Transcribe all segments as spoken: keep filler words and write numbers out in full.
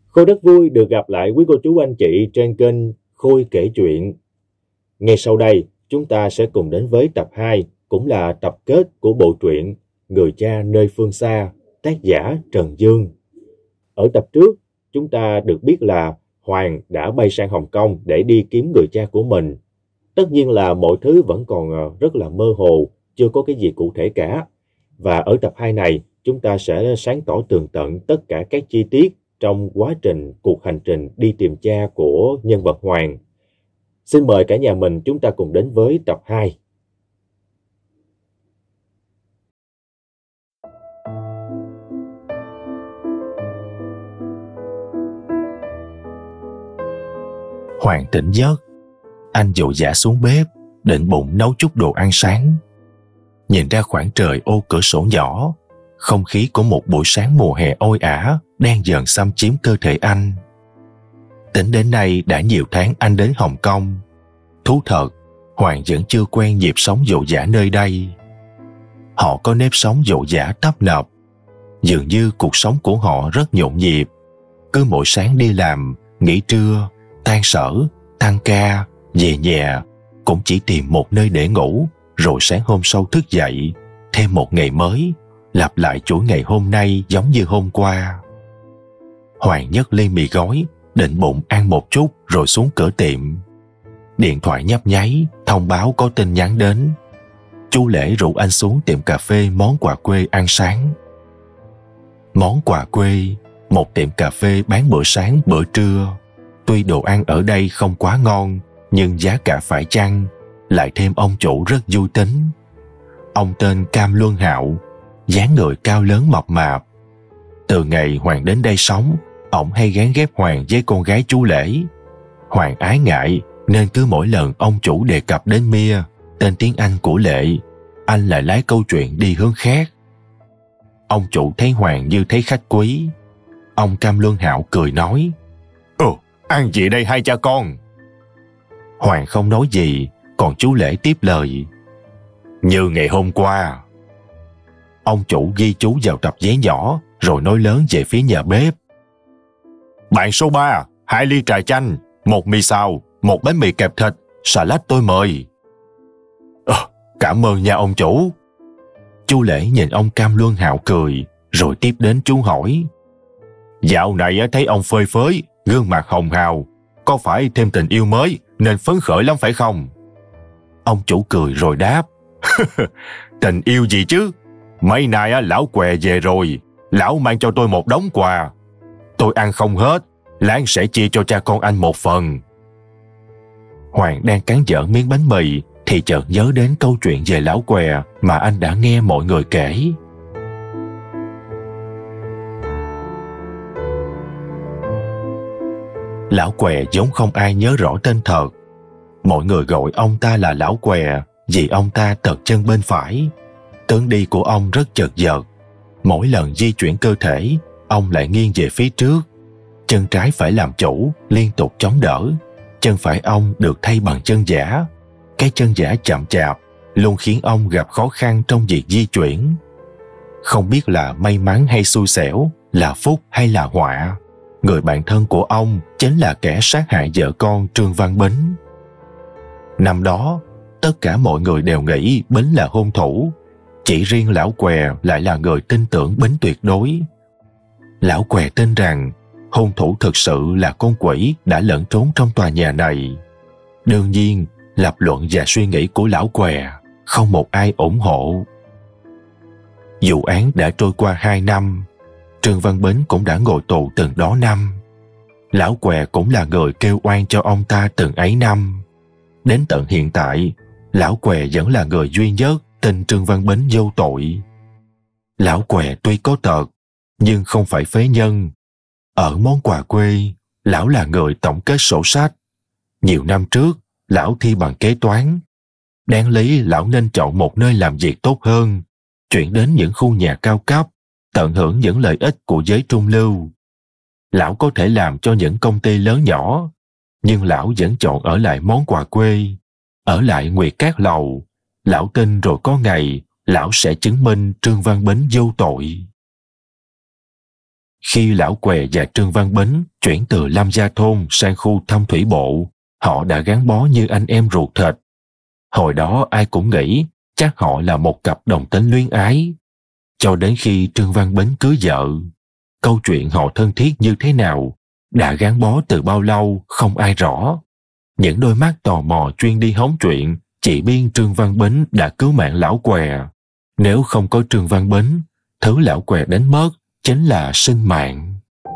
Khôi rất vui được gặp lại quý cô chú anh chị trên kênh Khôi kể chuyện. Ngay sau đây, chúng ta sẽ cùng đến với tập hai, cũng là tập kết của bộ truyện Người cha nơi phương xa, tác giả Trần Dương. Ở tập trước, chúng ta được biết là Hoàng đã bay sang Hồng Kông để đi kiếm người cha của mình. Tất nhiên là mọi thứ vẫn còn rất là mơ hồ, chưa có cái gì cụ thể cả. Và ở tập hai này, chúng ta sẽ sáng tỏ tường tận tất cả các chi tiết trong quá trình cuộc hành trình đi tìm cha của nhân vật Hoàng. Xin mời cả nhà mình chúng ta cùng đến với tập hai. Hoàng tỉnh giấc. Anh vội vã xuống bếp, định bụng nấu chút đồ ăn sáng. Nhìn ra khoảng trời ô cửa sổ nhỏ, không khí của một buổi sáng mùa hè oi ả đang dần xâm chiếm cơ thể anh. Tính đến nay đã nhiều tháng anh đến Hồng Kông. Thú thật, Hoàng vẫn chưa quen nhịp sống vội vã nơi đây. Họ có nếp sống vội vã tấp nập. Dường như cuộc sống của họ rất nhộn nhịp. Cứ mỗi sáng đi làm, nghỉ trưa, tan sở, tăng ca, về nhà, cũng chỉ tìm một nơi để ngủ, rồi sáng hôm sau thức dậy, thêm một ngày mới, lặp lại chuỗi ngày hôm nay giống như hôm qua. Hoàng nhấc ly mì gói, định bụng ăn một chút rồi xuống cửa tiệm. Điện thoại nhấp nháy, thông báo có tin nhắn đến. Chú Lễ rủ anh xuống tiệm cà phê Món Quà Quê ăn sáng. Món Quà Quê, một tiệm cà phê bán bữa sáng bữa trưa. Tuy đồ ăn ở đây không quá ngon, nhưng giá cả phải chăng, lại thêm ông chủ rất vui tính. Ông tên Cam Luân Hạo, dáng người cao lớn mập mạp. Từ ngày Hoàng đến đây sống, ổng hay gán ghép Hoàng với con gái chú Lễ. Hoàng ái ngại nên cứ mỗi lần ông chủ đề cập đến Mia, tên tiếng Anh của Lệ, anh lại lái câu chuyện đi hướng khác. Ông chủ thấy Hoàng như thấy khách quý. Ông Cam Luân Hạo cười nói: "Ồ, ăn gì đây hai cha con?" Hoàng không nói gì, còn chú Lễ tiếp lời: "Như ngày hôm qua." Ông chủ ghi chú vào tập giấy nhỏ, rồi nói lớn về phía nhà bếp: "Bạn số ba, hai ly trà chanh, một mì xào, một bánh mì kẹp thịt, salad tôi mời." "À, cảm ơn nha ông chủ." Chú Lễ nhìn ông Cam Luân Hạo cười, rồi tiếp đến chú hỏi: "Dạo này thấy ông phơi phới, gương mặt hồng hào, có phải thêm tình yêu mới nên phấn khởi lắm phải không?" Ông chủ cười rồi đáp: "Tình yêu gì chứ? Mấy nay lão què về rồi, lão mang cho tôi một đống quà. Tôi ăn không hết, lát sẽ chia cho cha con anh một phần." Hoàng đang cắn dở miếng bánh mì thì chợt nhớ đến câu chuyện về lão què mà anh đã nghe mọi người kể. Lão què vốn không ai nhớ rõ tên thật. Mọi người gọi ông ta là lão què vì ông ta tật chân bên phải. Tướng đi của ông rất chật vật. Mỗi lần di chuyển cơ thể, ông lại nghiêng về phía trước. Chân trái phải làm chủ, liên tục chống đỡ. Chân phải ông được thay bằng chân giả. Cái chân giả chậm chạp luôn khiến ông gặp khó khăn trong việc di chuyển. Không biết là may mắn hay xui xẻo, là phúc hay là họa, người bạn thân của ông chính là kẻ sát hại vợ con Trương Văn Bính. Năm đó, tất cả mọi người đều nghĩ Bính là hung thủ. Chỉ riêng lão què lại là người tin tưởng Bính tuyệt đối. Lão què tin rằng hung thủ thực sự là con quỷ đã lẫn trốn trong tòa nhà này. Đương nhiên, lập luận và suy nghĩ của lão què không một ai ủng hộ. Vụ án đã trôi qua hai năm. Trương Văn Bính cũng đã ngồi tù từng đó năm. Lão què cũng là người kêu oan cho ông ta từng ấy năm. Đến tận hiện tại, lão què vẫn là người duy nhất tin Trương Văn Bính vô tội. Lão què tuy có tật, nhưng không phải phế nhân. Ở Món Quà Quê, lão là người tổng kết sổ sách. Nhiều năm trước, lão thi bằng kế toán. Đáng lý lão nên chọn một nơi làm việc tốt hơn, chuyển đến những khu nhà cao cấp, tận hưởng những lợi ích của giới trung lưu. Lão có thể làm cho những công ty lớn nhỏ, nhưng lão vẫn chọn ở lại Món Quà Quê, ở lại Nguyệt Cát Lầu. Lão tin rồi có ngày, lão sẽ chứng minh Trương Văn Bính vô tội. Khi lão què và Trương Văn Bính chuyển từ Lâm Gia Thôn sang khu Thâm Thủy Bộ, họ đã gắn bó như anh em ruột thịt. Hồi đó ai cũng nghĩ chắc họ là một cặp đồng tính luyến ái. Cho đến khi Trương Văn Bính cưới vợ, câu chuyện họ thân thiết như thế nào, đã gắn bó từ bao lâu không ai rõ. Những đôi mắt tò mò chuyên đi hóng chuyện chỉ biết Trương Văn Bính đã cứu mạng lão què. Nếu không có Trương Văn Bính, thứ lão què đánh mất chính là sinh mạng.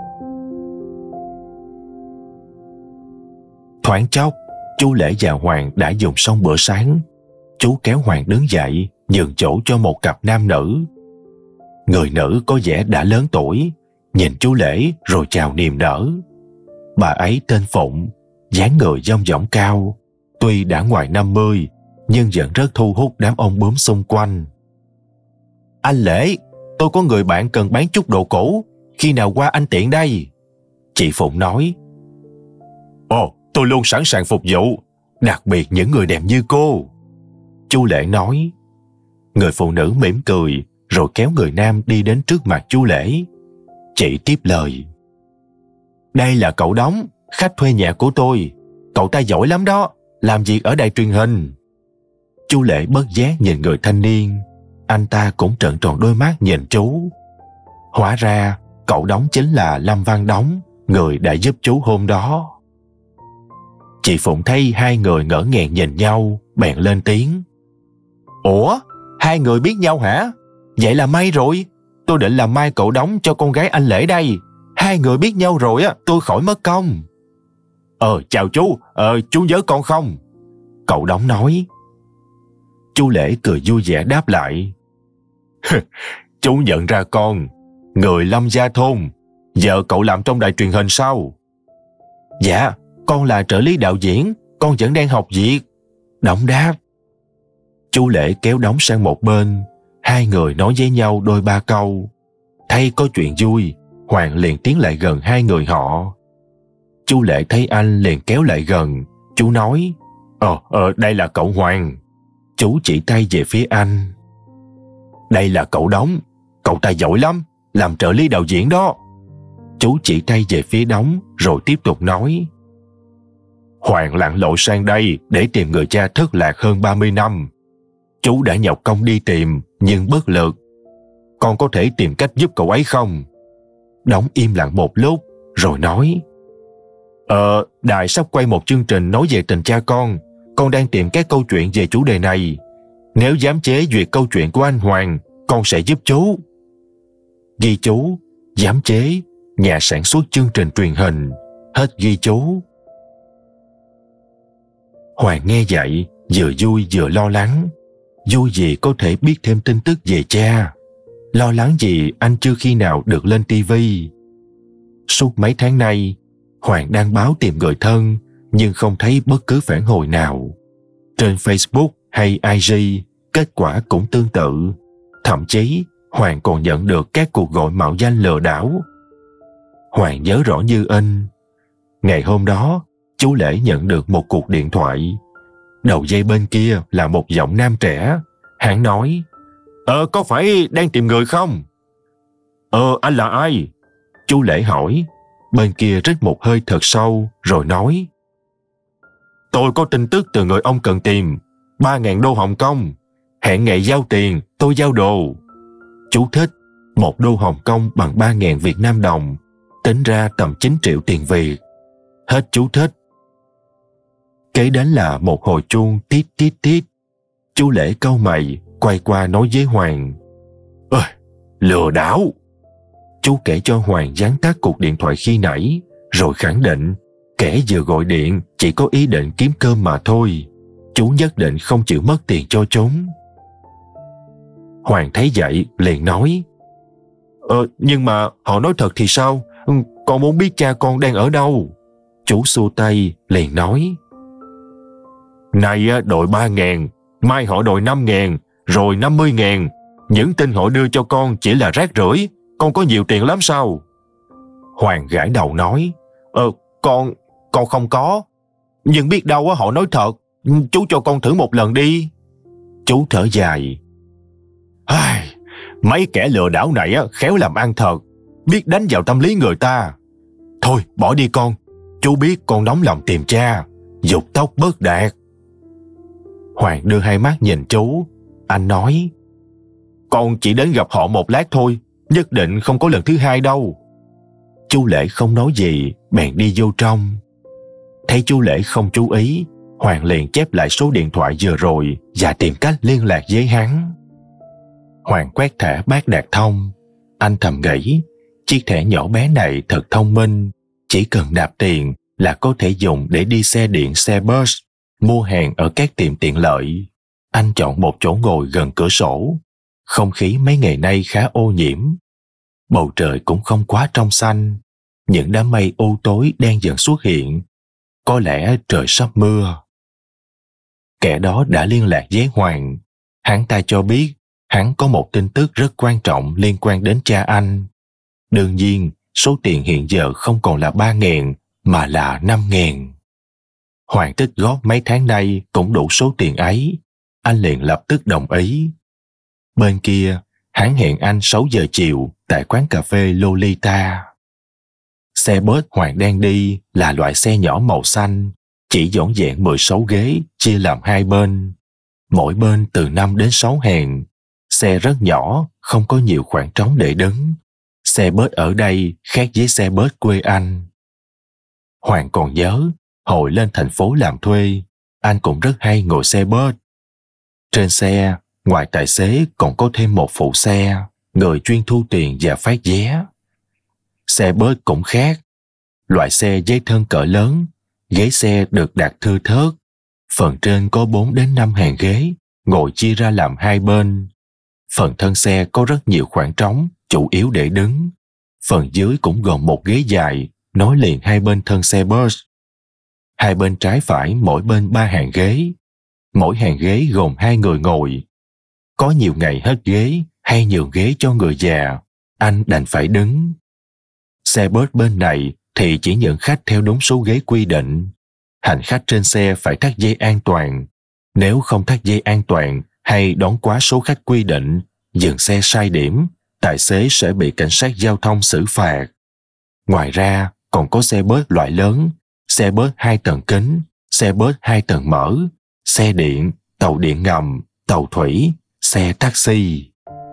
Thoáng chốc, chú Lễ và Hoàng đã dùng xong bữa sáng. Chú kéo Hoàng đứng dậy, nhường chỗ cho một cặp nam nữ. Người nữ có vẻ đã lớn tuổi, nhìn chú Lễ rồi chào niềm nở. Bà ấy tên Phụng, dáng người dong dỏng cao, tuy đã ngoài năm mươi nhưng vẫn rất thu hút đám ông bướm xung quanh. Anh Lễ, tôi có người bạn cần bán chút đồ cũ, khi nào qua anh tiện đây? Chị Phụng nói. Ồ, tôi luôn sẵn sàng phục vụ, đặc biệt những người đẹp như cô. Chú Lễ nói. Người phụ nữ mỉm cười rồi kéo người nam đi đến trước mặt chú Lễ. Chị tiếp lời. Đây là cậu Đống, khách thuê nhà của tôi. Cậu ta giỏi lắm đó, làm việc ở đài truyền hình. Chú Lễ bất giác nhìn người thanh niên. Anh ta cũng trợn tròn đôi mắt nhìn chú. Hóa ra cậu Đống chính là Lâm Văn Đống, người đã giúp chú hôm đó. Chị Phụng thấy hai người ngỡ ngàng nhìn nhau, bèn lên tiếng. Ủa, hai người biết nhau hả? Vậy là may rồi. Tôi định làm mai cậu Đống cho con gái anh Lễ đây. Hai người biết nhau rồi á, tôi khỏi mất công. Ờ, chào chú, ờ, chú nhớ con không? Cậu Đống nói. Chú Lễ cười vui vẻ đáp lại. Chú nhận ra con, người Lâm Gia Thôn. Giờ cậu làm trong đài truyền hình sao? Dạ, con là trợ lý đạo diễn, con vẫn đang học việc. Đống đáp. Chú Lễ kéo Đống sang một bên, hai người nói với nhau đôi ba câu. Thấy có chuyện vui, Hoàng liền tiến lại gần hai người họ. Chú Lễ thấy anh liền kéo lại gần, chú nói. Ờ, ờ, đây là cậu Hoàng. Chú chỉ tay về phía anh. Đây là cậu Đống, cậu ta giỏi lắm, làm trợ lý đạo diễn đó. Chú chỉ tay về phía Đống rồi tiếp tục nói. Hoàng lặn lội sang đây để tìm người cha thất lạc hơn ba mươi năm. Chú đã nhọc công đi tìm nhưng bất lực. Con có thể tìm cách giúp cậu ấy không? Đống im lặng một lúc rồi nói. Ờ, đài sắp quay một chương trình nói về tình cha con. Con đang tìm các câu chuyện về chủ đề này. Nếu dám chế duyệt câu chuyện của anh Hoàng, con sẽ giúp chú. Ghi chú, dám chế, nhà sản xuất chương trình truyền hình. Hết ghi chú. Hoàng nghe vậy, vừa vui vừa lo lắng. Vui vì có thể biết thêm tin tức về cha. Lo lắng vì anh chưa khi nào được lên tivi. Suốt mấy tháng nay, Hoàng đang báo tìm người thân, nhưng không thấy bất cứ phản hồi nào. Trên Facebook hay i giê, kết quả cũng tương tự. Thậm chí, Hoàng còn nhận được các cuộc gọi mạo danh lừa đảo. Hoàng nhớ rõ như in. Ngày hôm đó, chú Lễ nhận được một cuộc điện thoại. Đầu dây bên kia là một giọng nam trẻ. Hắn nói. Ờ, có phải đang tìm người không? Ờ, anh là ai? Chú Lễ hỏi. Bên kia rít một hơi thật sâu rồi nói. Tôi có tin tức từ người ông cần tìm. Ba ngàn đô Hồng Kông. Hẹn ngày giao tiền, tôi giao đồ. Chú thích. Một đô Hồng Kông bằng ba ngàn Việt Nam đồng. Tính ra tầm chín triệu tiền Việt. Hết chú thích. Kế đến là một hồi chuông tít tít tít. Chú Lễ cau mày, quay qua nói với Hoàng. Ơ, lừa đảo. Chú kể cho Hoàng gián tắt cuộc điện thoại khi nãy, rồi khẳng định kẻ vừa gọi điện chỉ có ý định kiếm cơm mà thôi. Chú nhất định không chịu mất tiền cho chúng. Hoàng thấy vậy liền nói. Ờ, nhưng mà họ nói thật thì sao? Con muốn biết cha con đang ở đâu. Chú xua tay liền nói. Nay đòi ba ngàn, mai họ đòi năm ngàn, rồi năm mươi ngàn. Những tin họ đưa cho con chỉ là rác rưởi. Con có nhiều tiền lắm sao? Hoàng gãi đầu nói. Ờ, con, con không có. Nhưng biết đâu họ nói thật. Chú cho con thử một lần đi. Chú thở dài. Ai, mấy kẻ lừa đảo này khéo làm ăn thật. biết đánh vào tâm lý người ta. Thôi bỏ đi con, chú biết con nóng lòng tìm cha, dục tốc bất đạt. Hoàng đưa hai mắt nhìn chú. Anh nói, con chỉ đến gặp họ một lát thôi, nhất định không có lần thứ hai đâu. Chú Lễ không nói gì, bèn đi vô trong. Thấy chú Lễ không chú ý, Hoàng liền chép lại số điện thoại vừa rồi và tìm cách liên lạc với hắn. Hoàng quét thẻ bác đạt thông. Anh thầm nghĩ, chiếc thẻ nhỏ bé này thật thông minh, chỉ cần nạp tiền là có thể dùng để đi xe điện, xe bus, mua hàng ở các tiệm tiện lợi. Anh chọn một chỗ ngồi gần cửa sổ. Không khí mấy ngày nay khá ô nhiễm. Bầu trời cũng không quá trong xanh. Những đám mây u tối đang dần xuất hiện. Có lẽ trời sắp mưa. Kẻ đó đã liên lạc với Hoàng. Hắn ta cho biết hắn có một tin tức rất quan trọng liên quan đến cha anh. Đương nhiên, số tiền hiện giờ không còn là ba ngàn mà là năm ngàn. Hoàng tích góp mấy tháng nay cũng đủ số tiền ấy. Anh liền lập tức đồng ý. Bên kia, hắn hẹn anh sáu giờ chiều tại quán cà phê Lolita. Xe bus Hoàng đang đi là loại xe nhỏ màu xanh, chỉ dọn dẹn mười sáu ghế chia làm hai bên. Mỗi bên từ năm đến sáu hàng. Xe rất nhỏ, không có nhiều khoảng trống để đứng. Xe bus ở đây khác với xe bus quê anh. Hoàng còn nhớ, hồi lên thành phố làm thuê, anh cũng rất hay ngồi xe bus. Trên xe, ngoài tài xế còn có thêm một phụ xe, người chuyên thu tiền và phát vé. Xe bus cũng khác. Loại xe giấy thân cỡ lớn, ghế xe được đặt thưa thớt. Phần trên có bốn đến năm hàng ghế, ngồi chia ra làm hai bên. Phần thân xe có rất nhiều khoảng trống, chủ yếu để đứng. Phần dưới cũng gồm một ghế dài, nối liền hai bên thân xe bus. Hai bên trái phải mỗi bên ba hàng ghế. Mỗi hàng ghế gồm hai người ngồi. Có nhiều ngày hết ghế hay nhường ghế cho người già, anh đành phải đứng. Xe bus bên này thì chỉ nhận khách theo đúng số ghế quy định. Hành khách trên xe phải thắt dây an toàn. Nếu không thắt dây an toàn hay đón quá số khách quy định, dừng xe sai điểm, tài xế sẽ bị cảnh sát giao thông xử phạt. Ngoài ra, còn có xe bus loại lớn, xe bus hai tầng kính, xe bus hai tầng mở, xe điện, tàu điện ngầm, tàu thủy, xe taxi.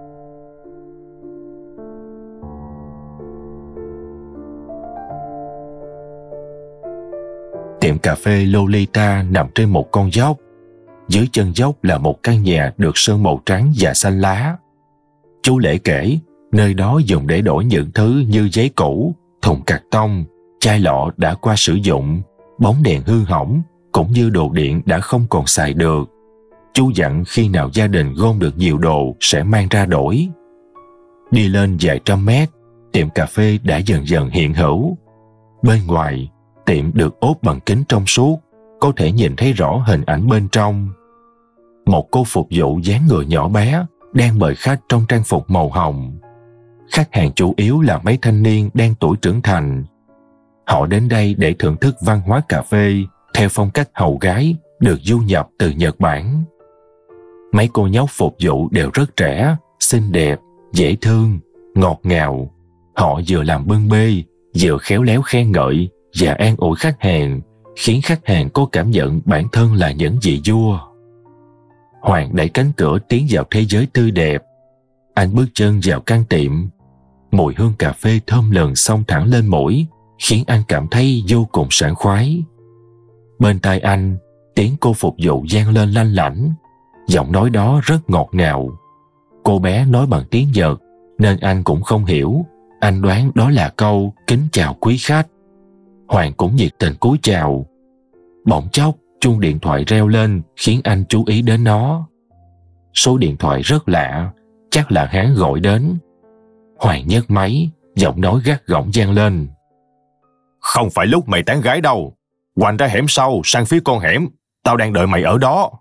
Tiệm cà phê Lolita nằm trên một con dốc. Dưới chân dốc là một căn nhà được sơn màu trắng và xanh lá. Chú Lễ kể, nơi đó dùng để đổi những thứ như giấy cũ, thùng cạc tông, chai lọ đã qua sử dụng, bóng đèn hư hỏng, cũng như đồ điện đã không còn xài được. Chú dặn khi nào gia đình gom được nhiều đồ sẽ mang ra đổi. Đi lên vài trăm mét, tiệm cà phê đã dần dần hiện hữu. Bên ngoài, tiệm được ốp bằng kính trong suốt, có thể nhìn thấy rõ hình ảnh bên trong. Một cô phục vụ dáng người nhỏ bé đang mời khách trong trang phục màu hồng. Khách hàng chủ yếu là mấy thanh niên đang tuổi trưởng thành. Họ đến đây để thưởng thức văn hóa cà phê theo phong cách hầu gái được du nhập từ Nhật Bản. Mấy cô nhóc phục vụ đều rất trẻ, xinh đẹp, dễ thương, ngọt ngào. Họ vừa làm bưng bê, vừa khéo léo khen ngợi và an ủi khách hàng, khiến khách hàng có cảm nhận bản thân là những vị vua. Hoàng đẩy cánh cửa tiến vào thế giới tươi đẹp. Anh bước chân vào căn tiệm. Mùi hương cà phê thơm lừng xông thẳng lên mũi, khiến anh cảm thấy vô cùng sảng khoái. Bên tai anh, tiếng cô phục vụ vang lên lanh lảnh. Giọng nói đó rất ngọt ngào. Cô bé nói bằng tiếng Nhật, nên anh cũng không hiểu. Anh đoán đó là câu kính chào quý khách. Hoàng cũng nhiệt tình cúi chào. Bỗng chốc, chuông điện thoại reo lên khiến anh chú ý đến nó. Số điện thoại rất lạ, chắc là hắn gọi đến. Hoàng nhấc máy, giọng nói gắt gỏng vang lên. Không phải lúc mày tán gái đâu. Hoành ra hẻm sau, sang phía con hẻm. Tao đang đợi mày ở đó.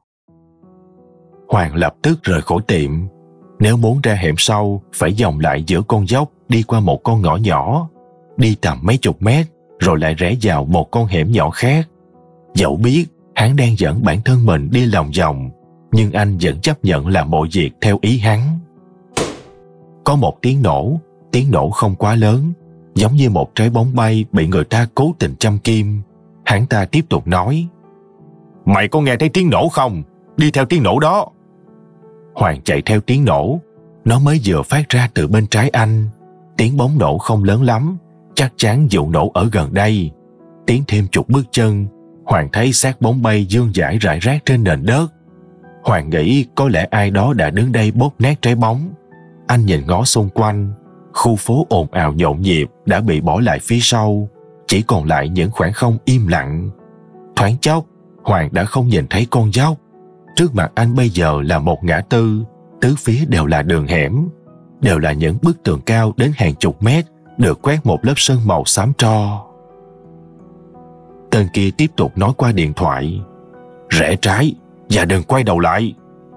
Hoàng lập tức rời khỏi tiệm. Nếu muốn ra hẻm sau, phải vòng lại giữa con dốc, đi qua một con ngõ nhỏ, đi tầm mấy chục mét, rồi lại rẽ vào một con hẻm nhỏ khác. Dẫu biết hắn đang dẫn bản thân mình đi lòng vòng, nhưng anh vẫn chấp nhận làm mọi việc theo ý hắn. Có một tiếng nổ, Tiếng nổ không quá lớn, giống như một trái bóng bay bị người ta cố tình châm kim. Hắn ta tiếp tục nói: "Mày có nghe thấy tiếng nổ không? Đi theo tiếng nổ đó." Hoàng chạy theo tiếng nổ. Nó mới vừa phát ra từ bên trái anh. Tiếng bóng nổ không lớn lắm, chắc chắn vụ nổ ở gần đây. Tiến thêm chục bước chân, Hoàng thấy xác bóng bay dương dãi rải rác trên nền đất. Hoàng nghĩ có lẽ ai đó đã đứng đây bóp nát trái bóng. Anh nhìn ngó xung quanh. Khu phố ồn ào nhộn nhịp đã bị bỏ lại phía sau, chỉ còn lại những khoảng không im lặng. Thoáng chốc, Hoàng đã không nhìn thấy con dốc. Trước mặt anh bây giờ là một ngã tư, tứ phía đều là đường hẻm, đều là những bức tường cao đến hàng chục mét, được quét một lớp sơn màu xám tro. Tên kia tiếp tục nói qua điện thoại: "Rẽ trái và đừng quay đầu lại."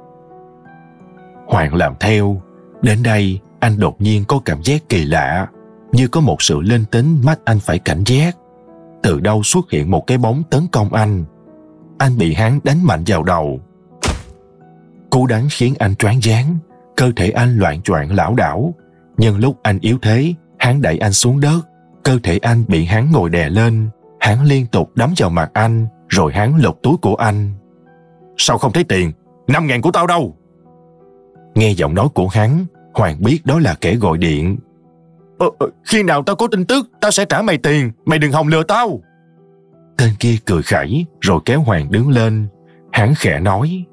Hoàng làm theo. Đến đây, anh đột nhiên có cảm giác kỳ lạ, như có một sự linh tính bắt anh phải cảnh giác. Từ đâu xuất hiện một cái bóng tấn công anh. Anh bị hắn đánh mạnh vào đầu. Cú đánh khiến anh choáng váng, cơ thể anh loạng choạng lảo đảo. Nhưng lúc anh yếu thế, hắn đẩy anh xuống đất. Cơ thể anh bị hắn ngồi đè lên. Hắn liên tục đấm vào mặt anh, rồi hắn lục túi của anh. "Sao không thấy tiền? Năm ngàn của tao đâu?" Nghe giọng nói của hắn, Hoàng biết đó là kẻ gọi điện. Ờ, "Khi nào tao có tin tức, tao sẽ trả mày tiền. Mày đừng hòng lừa tao." Tên kia cười khẩy rồi kéo Hoàng đứng lên. Hắn khẽ nói: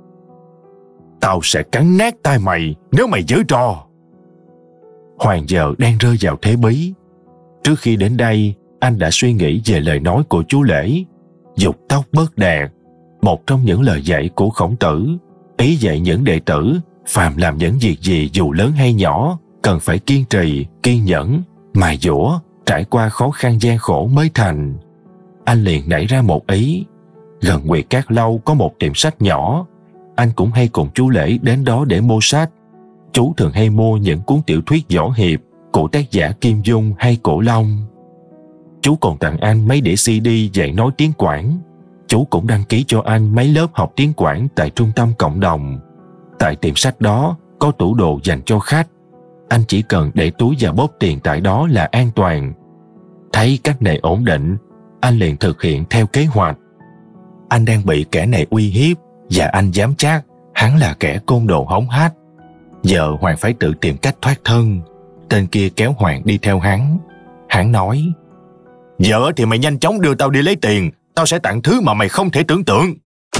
"Tao sẽ cắn nát tai mày nếu mày giở trò." Hoàng giờ đang rơi vào thế bí. Trước khi đến đây, anh đã suy nghĩ về lời nói của chú Lễ. Dục tốc bất đạt, một trong những lời dạy của Khổng Tử. Ý dạy những đệ tử, phàm làm những việc gì dù lớn hay nhỏ, cần phải kiên trì, kiên nhẫn, mài dũa, trải qua khó khăn gian khổ mới thành. Anh liền nảy ra một ý. Gần Nguyệt Cát Lâu có một tiệm sách nhỏ. Anh cũng hay cùng chú Lễ đến đó để mua sách. Chú thường hay mua những cuốn tiểu thuyết võ hiệp của tác giả Kim Dung hay Cổ Long. Chú còn tặng anh mấy đĩa xê đê dạy nói tiếng Quảng. Chú cũng đăng ký cho anh mấy lớp học tiếng Quảng tại trung tâm cộng đồng. Tại tiệm sách đó có tủ đồ dành cho khách. Anh chỉ cần để túi và bóp tiền tại đó là an toàn. Thấy cách này ổn định, anh liền thực hiện theo kế hoạch. Anh đang bị kẻ này uy hiếp, và anh dám chắc hắn là kẻ côn đồ hống hách. Giờ Hoàng phải tự tìm cách thoát thân. Tên kia kéo Hoàng đi theo hắn. Hắn nói: "Giờ thì mày nhanh chóng đưa tao đi lấy tiền. Tao sẽ tặng thứ mà mày không thể tưởng tượng."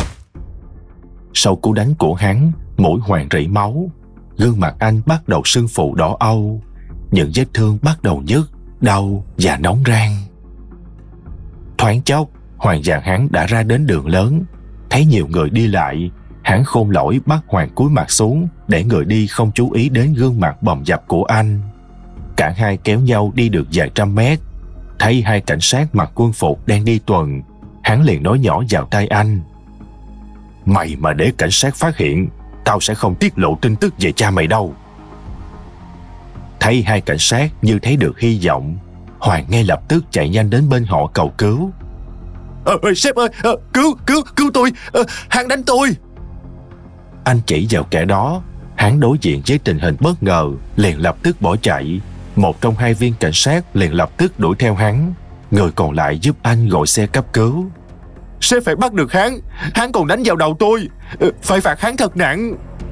Sau cú đánh của hắn, mũi Hoàng rỉ máu. Gương mặt anh bắt đầu sưng phù đỏ âu. Những vết thương bắt đầu nhức, đau và nóng rang. Thoáng chốc, Hoàng và hắn đã ra đến đường lớn. Thấy nhiều người đi lại, hắn khôn lỏi bắt Hoàng cúi mặt xuống để người đi không chú ý đến gương mặt bầm dập của anh. Cả hai kéo nhau đi được vài trăm mét. Thấy hai cảnh sát mặc quân phục đang đi tuần, hắn liền nói nhỏ vào tai anh: "Mày mà để cảnh sát phát hiện, tao sẽ không tiết lộ tin tức về cha mày đâu." Thấy hai cảnh sát như thấy được hy vọng, Hoàng ngay lập tức chạy nhanh đến bên họ cầu cứu. Ờ, "Sếp ơi, ờ, cứu, cứu, cứu tôi, ờ, hắn đánh tôi." Anh chỉ vào kẻ đó. Hắn đối diện với tình hình bất ngờ, liền lập tức bỏ chạy. Một trong hai viên cảnh sát liền lập tức đuổi theo hắn. Người còn lại giúp anh gọi xe cấp cứu. "Sếp phải bắt được hắn, hắn còn đánh vào đầu tôi, phải phạt hắn thật nặng."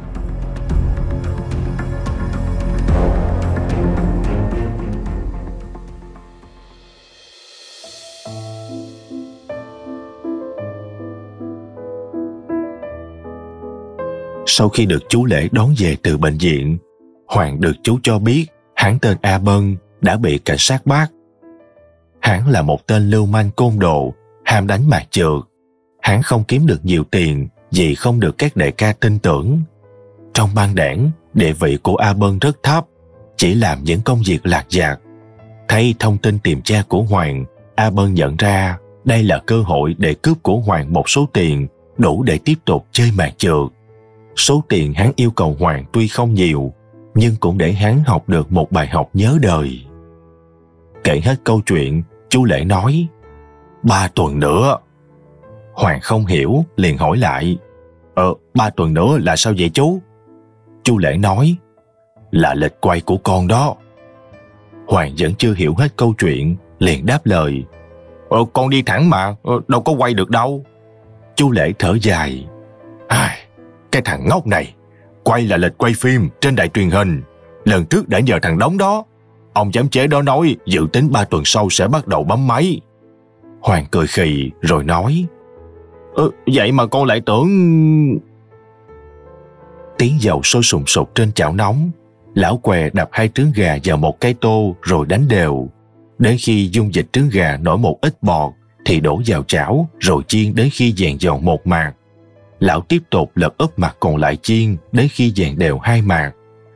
Sau khi được chú Lễ đón về từ bệnh viện, Hoàng được chú cho biết hắn tên A Bân đã bị cảnh sát bắt. Hắn là một tên lưu manh côn đồ, ham đánh mạc trượt. Hắn không kiếm được nhiều tiền vì không được các đại ca tin tưởng. Trong bang đảng, địa vị của A Bân rất thấp, chỉ làm những công việc lặt vặt. Thấy thông tin tìm cha của Hoàng, A Bân nhận ra đây là cơ hội để cướp của Hoàng một số tiền đủ để tiếp tục chơi mạc trượt. Số tiền hắn yêu cầu Hoàng tuy không nhiều, nhưng cũng để hắn học được một bài học nhớ đời. Kể hết câu chuyện, chú Lễ nói: "Ba tuần nữa." Hoàng không hiểu, liền hỏi lại: Ờ, ba tuần nữa là sao vậy chú?" Chú Lễ nói: "Là lịch quay của con đó. Hoàng vẫn chưa hiểu hết câu chuyện, liền đáp lời: Ờ, con đi thẳng mà, đâu có quay được đâu. Chú Lễ thở dài: Ai, cái thằng ngốc này, quay là lịch quay phim trên đài truyền hình. Lần trước đã nhờ thằng Đống đó. Ông giám chế đó nói dự tính ba tuần sau sẽ bắt đầu bấm máy. Hoàng cười khì rồi nói: ừ, vậy mà con lại tưởng... Tiếng dầu sôi sùng sục trên chảo nóng. Lão què đập hai trứng gà vào một cái tô rồi đánh đều. Đến khi dung dịch trứng gà nổi một ít bọt thì đổ vào chảo rồi chiên đến khi vàng giòn một mạt. Lão tiếp tục lật úp mặt còn lại chiên đến khi vàng đều hai mạt.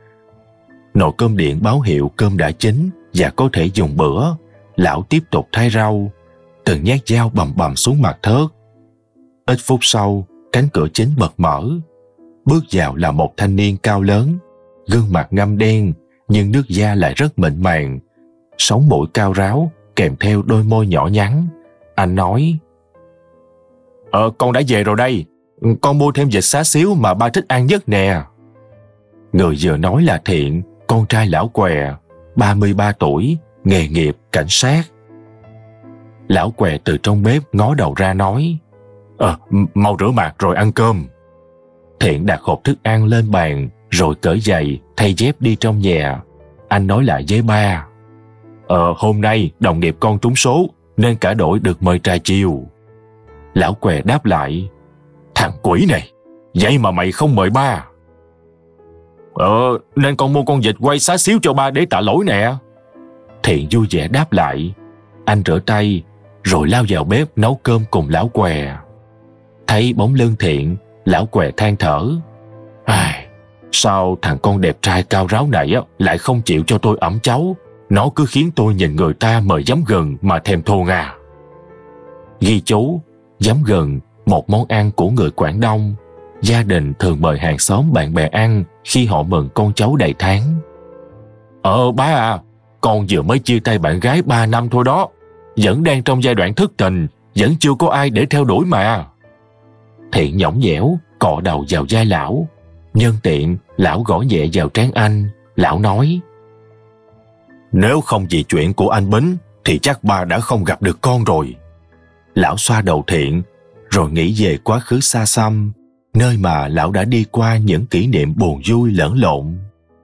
Nồi cơm điện báo hiệu cơm đã chín và có thể dùng bữa. Lão tiếp tục thái rau, từng nhát dao bầm bầm xuống mặt thớt. Ít phút sau, cánh cửa chính bật mở. Bước vào là một thanh niên cao lớn, gương mặt ngăm đen nhưng nước da lại rất mịn màng, sống mũi cao ráo kèm theo đôi môi nhỏ nhắn. Anh nói: Ờ, con đã về rồi đây. Con mua thêm vịt xá xíu mà ba thích ăn nhất nè. Người vừa nói là Thiện, con trai lão què, ba mươi ba tuổi, nghề nghiệp cảnh sát. Lão què từ trong bếp ngó đầu ra nói: Ờ, mau rửa mặt rồi ăn cơm. Thiện đặt hộp thức ăn lên bàn rồi cởi giày, thay dép đi trong nhà. Anh nói lại với ba: Ờ, hôm nay đồng nghiệp con trúng số nên cả đội được mời trà chiều. Lão què đáp lại: Thằng quỷ này, vậy mà mày không mời ba? Ờ, nên con mua con vịt quay xá xíu cho ba để tạ lỗi nè. Thiện vui vẻ đáp lại. Anh rửa tay rồi lao vào bếp nấu cơm cùng lão què. Thấy bóng lưng Thiện, lão què than thở: Ai, sao thằng con đẹp trai cao ráo này lại không chịu cho tôi ẵm cháu. Nó cứ khiến tôi nhìn người ta mời giấm gừng mà thèm thôn à. Ghi chú: giấm gừng, một món ăn của người Quảng Đông. Gia đình thường mời hàng xóm bạn bè ăn khi họ mừng con cháu đầy tháng. Ờ bá à, con vừa mới chia tay bạn gái ba năm thôi đó. Vẫn đang trong giai đoạn thất tình, vẫn chưa có ai để theo đuổi mà. Thiện nhõng nhẽo cọ đầu vào vai lão. Nhân tiện, lão gõ nhẹ vào trán anh. Lão nói: Nếu không vì chuyện của anh Bính thì chắc ba đã không gặp được con rồi. Lão xoa đầu Thiện rồi nghĩ về quá khứ xa xăm, nơi mà lão đã đi qua những kỷ niệm buồn vui lẫn lộn.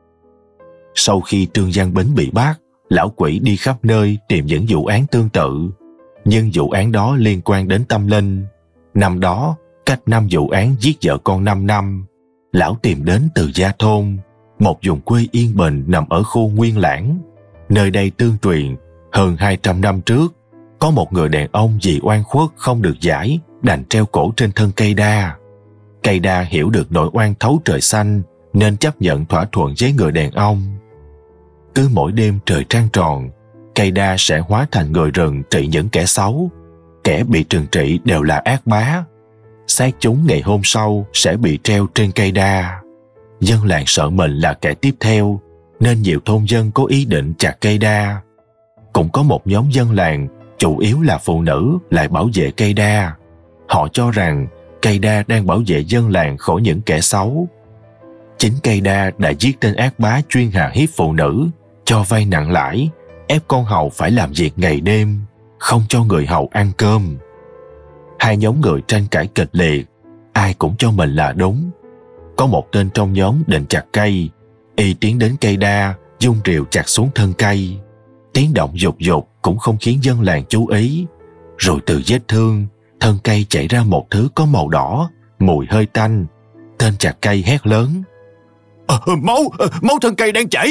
Sau khi Trương Văn Bính bị bắt, lão quỷ đi khắp nơi tìm những vụ án tương tự, nhưng vụ án đó liên quan đến tâm linh. Năm đó, cách năm vụ án giết vợ con năm năm, lão tìm đến Từ Gia Thôn, một vùng quê yên bình nằm ở khu Nguyên Lãng. Nơi đây tương truyền, hơn hai trăm năm trước, có một người đàn ông vì oan khuất không được giải, đành treo cổ trên thân cây đa. Cây đa hiểu được nỗi oan thấu trời xanh, nên chấp nhận thỏa thuận với người đàn ông. Cứ mỗi đêm trời trăng tròn, cây đa sẽ hóa thành người rừng trị những kẻ xấu. Kẻ bị trừng trị đều là ác bá. Xác chúng ngày hôm sau sẽ bị treo trên cây đa. Dân làng sợ mình là kẻ tiếp theo, nên nhiều thôn dân có ý định chặt cây đa. Cũng có một nhóm dân làng, chủ yếu là phụ nữ, lại bảo vệ cây đa. Họ cho rằng cây đa đang bảo vệ dân làng khỏi những kẻ xấu. Chính cây đa đã giết tên ác bá chuyên hạ hiếp phụ nữ, cho vay nặng lãi, ép con hầu phải làm việc ngày đêm, không cho người hầu ăn cơm. Hai nhóm người tranh cãi kịch liệt, ai cũng cho mình là đúng. Có một tên trong nhóm định chặt cây, y tiến đến cây đa, dung rìu chặt xuống thân cây. Tiếng động dục dục cũng không khiến dân làng chú ý. Rồi từ vết thương, thân cây chảy ra một thứ có màu đỏ, mùi hơi tanh. Tên chặt cây hét lớn: à, máu, máu thân cây đang chảy.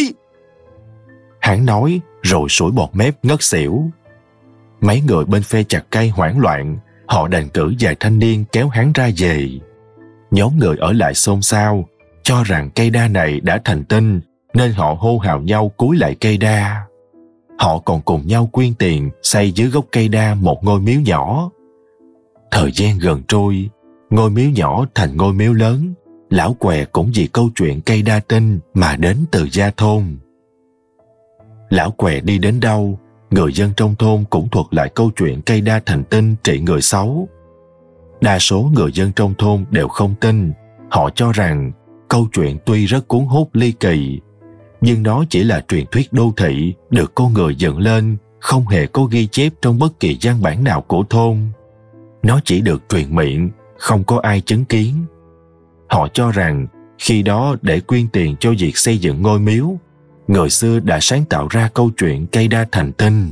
Hắn nói rồi sủi bọt mép ngất xỉu. Mấy người bên phe chặt cây hoảng loạn, họ đành cử vài thanh niên kéo hắn ra về. Nhóm người ở lại xôn xao, cho rằng cây đa này đã thành tinh, nên họ hô hào nhau cúi lại cây đa. Họ còn cùng nhau quyên tiền xây dưới gốc cây đa một ngôi miếu nhỏ. Thời gian gần trôi, ngôi miếu nhỏ thành ngôi miếu lớn. Lão què cũng vì câu chuyện cây đa tinh mà đến Từ Gia Thôn. Lão què đi đến đâu, người dân trong thôn cũng thuật lại câu chuyện cây đa thành tinh trị người xấu. Đa số người dân trong thôn đều không tin. Họ cho rằng câu chuyện tuy rất cuốn hút ly kỳ, nhưng nó chỉ là truyền thuyết đô thị được con người dựng lên, không hề có ghi chép trong bất kỳ văn bản nào của thôn. Nó chỉ được truyền miệng, không có ai chứng kiến. Họ cho rằng khi đó để quyên tiền cho việc xây dựng ngôi miếu, người xưa đã sáng tạo ra câu chuyện cây đa thành tinh.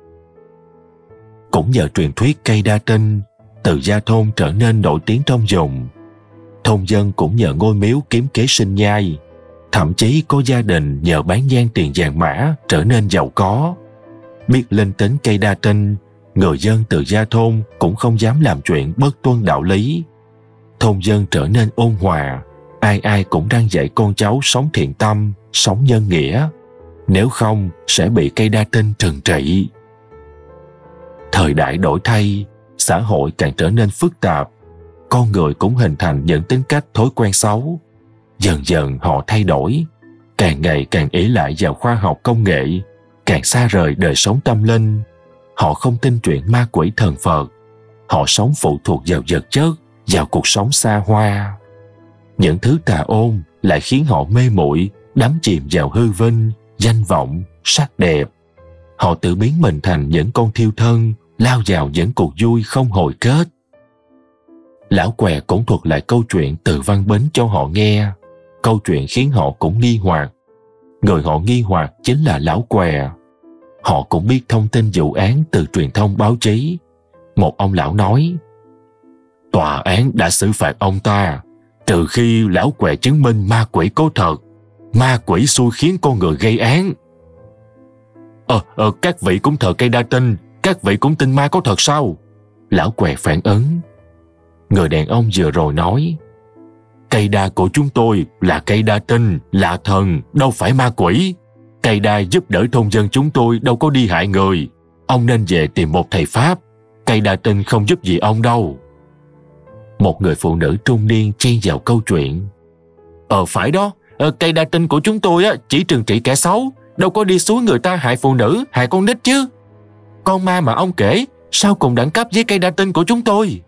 Cũng nhờ truyền thuyết cây đa tinh, Từ Gia thôn trở nên nổi tiếng trong vùng. Thôn dân cũng nhờ ngôi miếu kiếm kế sinh nhai. Thậm chí có gia đình nhờ bán nhang tiền vàng mã trở nên giàu có. Biết linh tính cây đa tinh, người dân Từ Gia thôn cũng không dám làm chuyện bất tuân đạo lý. Thôn dân trở nên ôn hòa, ai ai cũng đang dạy con cháu sống thiện tâm, sống nhân nghĩa. Nếu không sẽ bị cây đa tinh trừng trị. Thời đại đổi thay, xã hội càng trở nên phức tạp. Con người cũng hình thành những tính cách thói quen xấu. Dần dần họ thay đổi, càng ngày càng ỷ lại vào khoa học công nghệ, càng xa rời đời sống tâm linh. Họ không tin chuyện ma quỷ thần Phật. Họ sống phụ thuộc vào vật chất, vào cuộc sống xa hoa. Những thứ tà ôn lại khiến họ mê muội, đắm chìm vào hư vinh, danh vọng, sắc đẹp. Họ tự biến mình thành những con thiêu thân, lao vào những cuộc vui không hồi kết. Lão què cũng thuật lại câu chuyện từ Văn Bính cho họ nghe. Câu chuyện khiến họ cũng nghi hoặc. Người họ nghi hoặc chính là lão què. Họ cũng biết thông tin vụ án từ truyền thông báo chí. Một ông lão nói: tòa án đã xử phạt ông ta, trừ khi lão què chứng minh ma quỷ có thật. Ma quỷ xui khiến con người gây án. Ờ, ờ, các vị cũng thờ cây đa tinh, các vị cũng tin ma có thật sao? Lão què phản ứng. Người đàn ông vừa rồi nói: cây đa của chúng tôi là cây đa tinh, là thần, đâu phải ma quỷ. Cây đa giúp đỡ thôn dân chúng tôi đâu có đi hại người. Ông nên về tìm một thầy Pháp. Cây đa tinh không giúp gì ông đâu. Một người phụ nữ trung niên chen vào câu chuyện: Ờ phải đó, ờ, cây đa tinh của chúng tôi á, chỉ trừng trị kẻ xấu, đâu có đi xuống người ta hại phụ nữ, hại con nít chứ. Con ma mà ông kể sao cùng đẳng cấp với cây đa tinh của chúng tôi?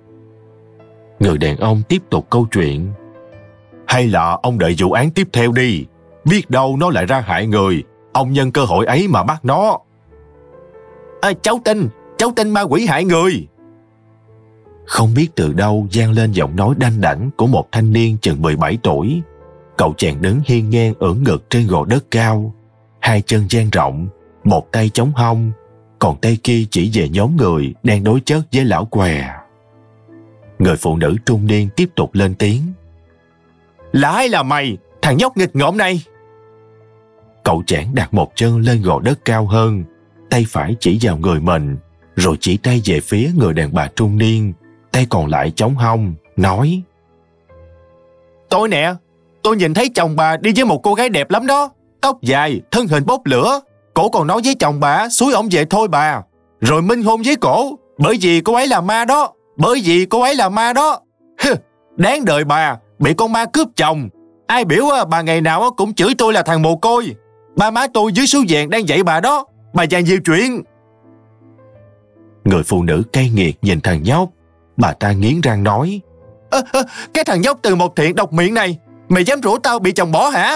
Người đàn ông tiếp tục câu chuyện: hay là ông đợi vụ án tiếp theo đi, biết đâu nó lại ra hại người, ông nhân cơ hội ấy mà bắt nó. À, cháu tin, cháu tin ma quỷ hại người. Không biết từ đâu vang lên giọng nói đanh đảnh của một thanh niên chừng mười bảy tuổi. Cậu chàng đứng hiên ngang ưỡn ngực trên gò đất cao, hai chân dang rộng, một tay chống hông, còn tay kia chỉ về nhóm người đang đối chất với lão què. Người phụ nữ trung niên tiếp tục lên tiếng: là ai là mày, thằng nhóc nghịch ngợm này? Cậu chàng đặt một chân lên gò đất cao hơn, tay phải chỉ vào người mình, rồi chỉ tay về phía người đàn bà trung niên, tay còn lại chống hông, nói: tôi nè, tôi nhìn thấy chồng bà đi với một cô gái đẹp lắm đó, tóc dài, thân hình bốc lửa. Cổ còn nói với chồng bà xúi ổng về thôi bà, rồi minh hôn với cổ, bởi vì cô ấy là ma đó, bởi vì cô ấy là ma đó. Hừ, đáng đời bà, bị con ma cướp chồng. Ai biểu bà ngày nào cũng chửi tôi là thằng mồ côi. Ba má tôi dưới số vàng đang dạy bà đó, bà dàn nhiều chuyện. Người phụ nữ cay nghiệt nhìn thằng nhóc. Bà ta nghiến răng nói: à, à, cái thằng nhóc từ một thiện độc miệng này, mày dám rủ tao bị chồng bỏ hả?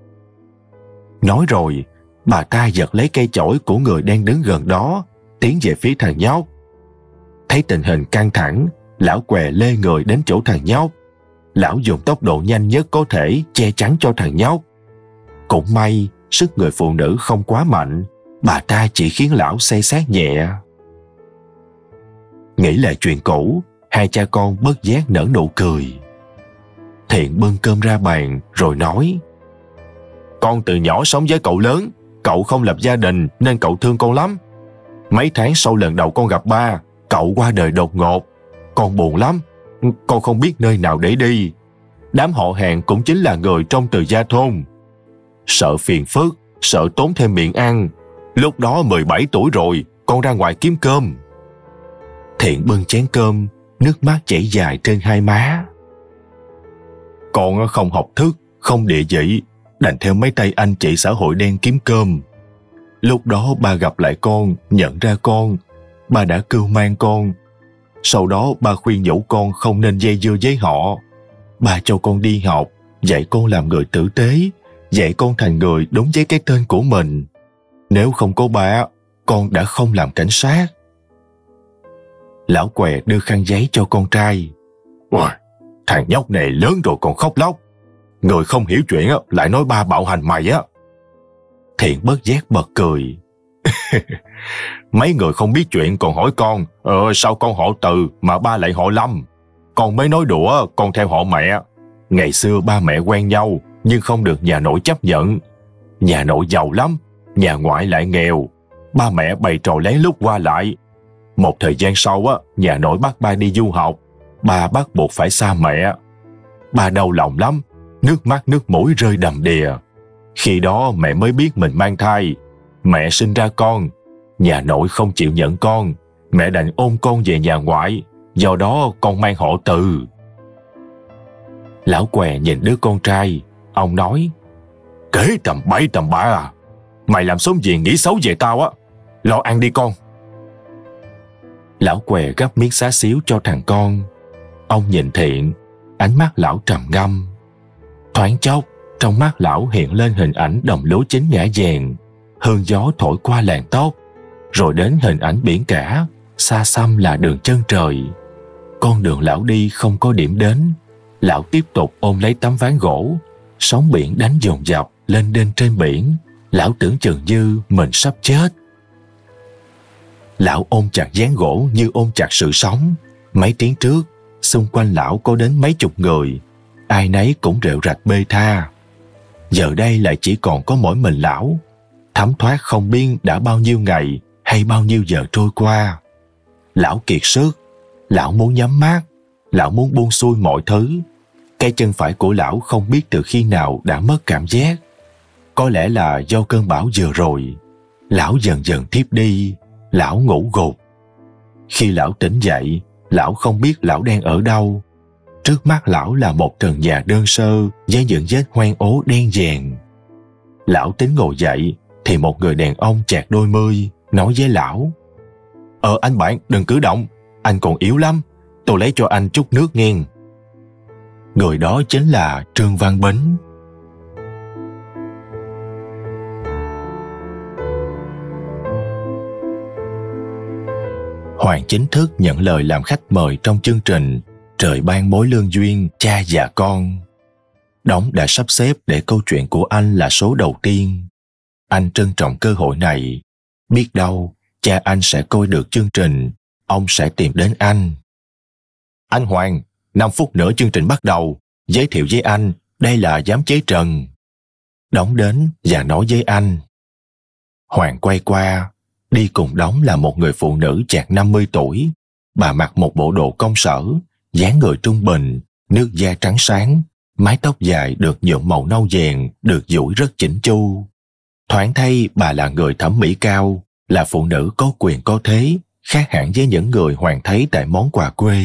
Nói rồi, bà ta giật lấy cây chổi của người đang đứng gần đó, tiến về phía thằng nhóc. Thấy tình hình căng thẳng, lão què lê người đến chỗ thằng nhóc. Lão dùng tốc độ nhanh nhất có thể che chắn cho thằng nhóc. Cũng may, sức người phụ nữ không quá mạnh, bà ta chỉ khiến lão say sát nhẹ. Nghĩ lại chuyện cũ, hai cha con bất giác nở nụ cười. Thiện bưng cơm ra bàn rồi nói: con từ nhỏ sống với cậu lớn, cậu không lập gia đình nên cậu thương con lắm. Mấy tháng sau lần đầu con gặp ba, cậu qua đời đột ngột. Con buồn lắm, con không biết nơi nào để đi. Đám họ hàng cũng chính là người trong Từ Gia thôn. Sợ phiền phức, sợ tốn thêm miệng ăn. Lúc đó mười bảy tuổi rồi, con ra ngoài kiếm cơm. Thiện bưng chén cơm, nước mắt chảy dài trên hai má. Con không học thức, không địa vị, đành theo mấy tay anh chị xã hội đen kiếm cơm. Lúc đó ba gặp lại con, nhận ra con, ba đã cưu mang con. Sau đó ba khuyên nhủ con không nên dây dưa với họ. Ba cho con đi học, dạy con làm người tử tế, dạy con thành người đúng với cái tên của mình. Nếu không có ba, con đã không làm cảnh sát. Lão què đưa khăn giấy cho con trai. Ôi, thằng nhóc này lớn rồi còn khóc lóc. Người không hiểu chuyện lại nói ba bạo hành mày á. Thiện bất giác bật cười. Mấy người không biết chuyện còn hỏi con, ờ, sao con họ Từ mà ba lại họ Lâm? Con mới nói đùa con theo họ mẹ. Ngày xưa ba mẹ quen nhau nhưng không được nhà nội chấp nhận. Nhà nội giàu lắm, nhà ngoại lại nghèo. Ba mẹ bày trò lén lút qua lại. Một thời gian sau á, nhà nội bắt ba đi du học. Ba bắt buộc phải xa mẹ. Ba đau lòng lắm, nước mắt nước mũi rơi đầm đìa. Khi đó mẹ mới biết mình mang thai. Mẹ sinh ra con, nhà nội không chịu nhận con. Mẹ đành ôm con về nhà ngoại. Do đó con mang họ Từ. Lão què nhìn đứa con trai. Ông nói, kể tầm bậy tầm bạ à. Mày làm sống gì nghĩ xấu về tao á. Lo ăn đi con. Lão què gắp miếng xá xíu cho thằng con. Ông nhìn Thiện, ánh mắt lão trầm ngâm. Thoáng chốc, trong mắt lão hiện lên hình ảnh đồng lúa chín ngã vàng, hương gió thổi qua làn tóc, rồi đến hình ảnh biển cả, xa xăm là đường chân trời. Con đường lão đi không có điểm đến. Lão tiếp tục ôm lấy tấm ván gỗ. Sóng biển đánh dồn dập lên đên trên biển. Lão tưởng chừng như mình sắp chết. Lão ôm chặt ván gỗ như ôm chặt sự sống. Mấy tiếng trước, xung quanh lão có đến mấy chục người. Ai nấy cũng rệu rạch bê tha. Giờ đây lại chỉ còn có mỗi mình lão. Thấm thoát không biết đã bao nhiêu ngày hay bao nhiêu giờ trôi qua. Lão kiệt sức. Lão muốn nhắm mắt. Lão muốn buông xuôi mọi thứ. Cái chân phải của lão không biết từ khi nào đã mất cảm giác. Có lẽ là do cơn bão vừa rồi. Lão dần dần thiếp đi. Lão ngủ gục. Khi lão tỉnh dậy, lão không biết lão đang ở đâu. Trước mắt lão là một trần nhà đơn sơ với những vết hoen ố đen dèn. Lão tính ngồi dậy thì một người đàn ông chạc đôi mươi nói với lão, Ờ anh bạn đừng cử động, anh còn yếu lắm, tôi lấy cho anh chút nước nghe. Người đó chính là Trương Văn Bính. Hoàng chính thức nhận lời làm khách mời trong chương trình Trời ban mối lương duyên cha và con. Đống đã sắp xếp để câu chuyện của anh là số đầu tiên. Anh trân trọng cơ hội này. Biết đâu, cha anh sẽ coi được chương trình, ông sẽ tìm đến anh. Anh Hoàng, năm phút nữa chương trình bắt đầu. Giới thiệu với anh, đây là giám chế Trần. Đống đến và nói với anh. Hoàng quay qua, đi cùng Đống là một người phụ nữ chạc năm mươi tuổi. Bà mặc một bộ đồ công sở, dáng người trung bình, nước da trắng sáng, mái tóc dài được nhuộm màu nâu vàng, được duỗi rất chỉnh chu. Thoáng thay bà là người thẩm mỹ cao, là phụ nữ có quyền có thế, khác hẳn với những người Hoàng thấy tại món quà quê.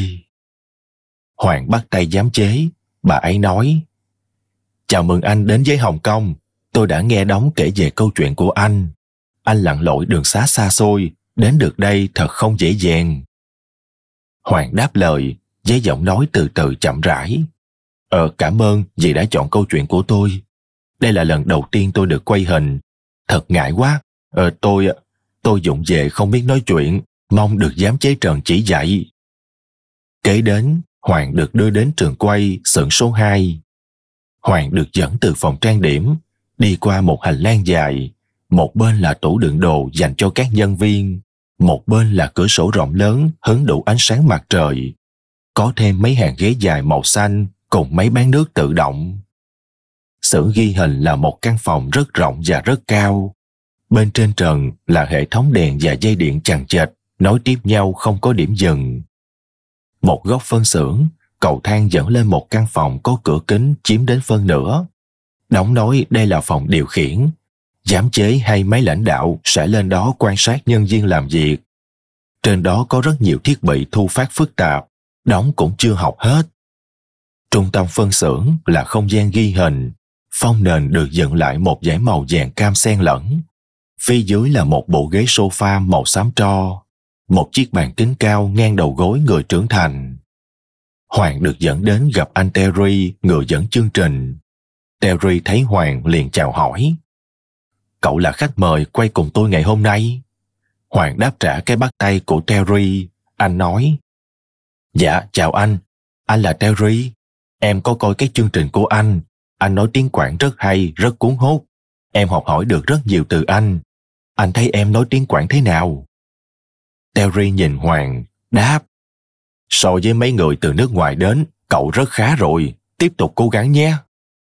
Hoàng bắt tay giám chế, bà ấy nói, chào mừng anh đến với Hồng Kông, tôi đã nghe Đống kể về câu chuyện của anh. Anh lặn lội đường xá xa xôi, đến được đây thật không dễ dàng. Hoàng đáp lời, với giọng nói từ từ chậm rãi. Ờ, cảm ơn vì đã chọn câu chuyện của tôi. Đây là lần đầu tiên tôi được quay hình. Thật ngại quá. Ờ, tôi... Tôi vụng về không biết nói chuyện, mong được giám chế Trần chỉ dạy. Kế đến, Hoàng được đưa đến trường quay xưởng số hai. Hoàng được dẫn từ phòng trang điểm, đi qua một hành lang dài. Một bên là tủ đựng đồ dành cho các nhân viên. Một bên là cửa sổ rộng lớn hứng đủ ánh sáng mặt trời. Có thêm mấy hàng ghế dài màu xanh cùng máy bán nước tự động. Xưởng ghi hình là một căn phòng rất rộng và rất cao. Bên trên trần là hệ thống đèn và dây điện chằng chịt nối tiếp nhau không có điểm dừng. Một góc phân xưởng, cầu thang dẫn lên một căn phòng có cửa kính chiếm đến phân nửa. Đống nói đây là phòng điều khiển. Giám chế hay mấy lãnh đạo sẽ lên đó quan sát nhân viên làm việc. Trên đó có rất nhiều thiết bị thu phát phức tạp, Đống cũng chưa học hết. Trung tâm phân xưởng là không gian ghi hình. Phong nền được dựng lại một dải màu vàng cam xen lẫn. Phía dưới là một bộ ghế sofa màu xám tro, một chiếc bàn kính cao ngang đầu gối người trưởng thành. Hoàng được dẫn đến gặp anh Terry, người dẫn chương trình. Terry thấy Hoàng liền chào hỏi. Cậu là khách mời quay cùng tôi ngày hôm nay. Hoàng đáp trả cái bắt tay của Terry. Anh nói, dạ chào anh, anh là Terry. Em có coi cái chương trình của anh. Anh nói tiếng Quảng rất hay, rất cuốn hút. Em học hỏi được rất nhiều từ anh. Anh thấy em nói tiếng Quảng thế nào? Terry nhìn Hoàng, đáp, so với mấy người từ nước ngoài đến, cậu rất khá rồi, tiếp tục cố gắng nhé.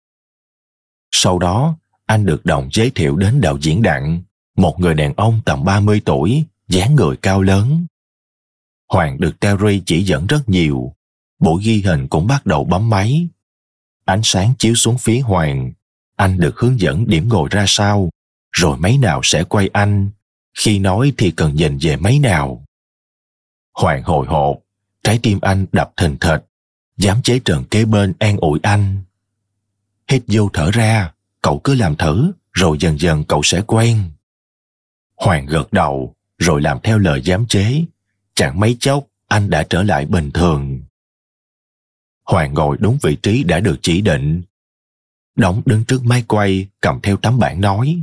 Sau đó, anh được đồng giới thiệu đến đạo diễn Đặng, một người đàn ông tầm ba mươi tuổi, dáng người cao lớn. Hoàng được Terry chỉ dẫn rất nhiều, buổi ghi hình cũng bắt đầu bấm máy. Ánh sáng chiếu xuống phía Hoàng, anh được hướng dẫn điểm ngồi ra sao, rồi máy nào sẽ quay anh, khi nói thì cần nhìn về máy nào. Hoàng hồi hộp, trái tim anh đập thình thịch, giám chế trần kế bên an ủi anh. Hít vô thở ra, cậu cứ làm thử, rồi dần dần cậu sẽ quen. Hoàng gật đầu, rồi làm theo lời giám chế. Chẳng mấy chốc, anh đã trở lại bình thường. Hoàng ngồi đúng vị trí đã được chỉ định. Đống đứng trước máy quay, cầm theo tấm bảng nói.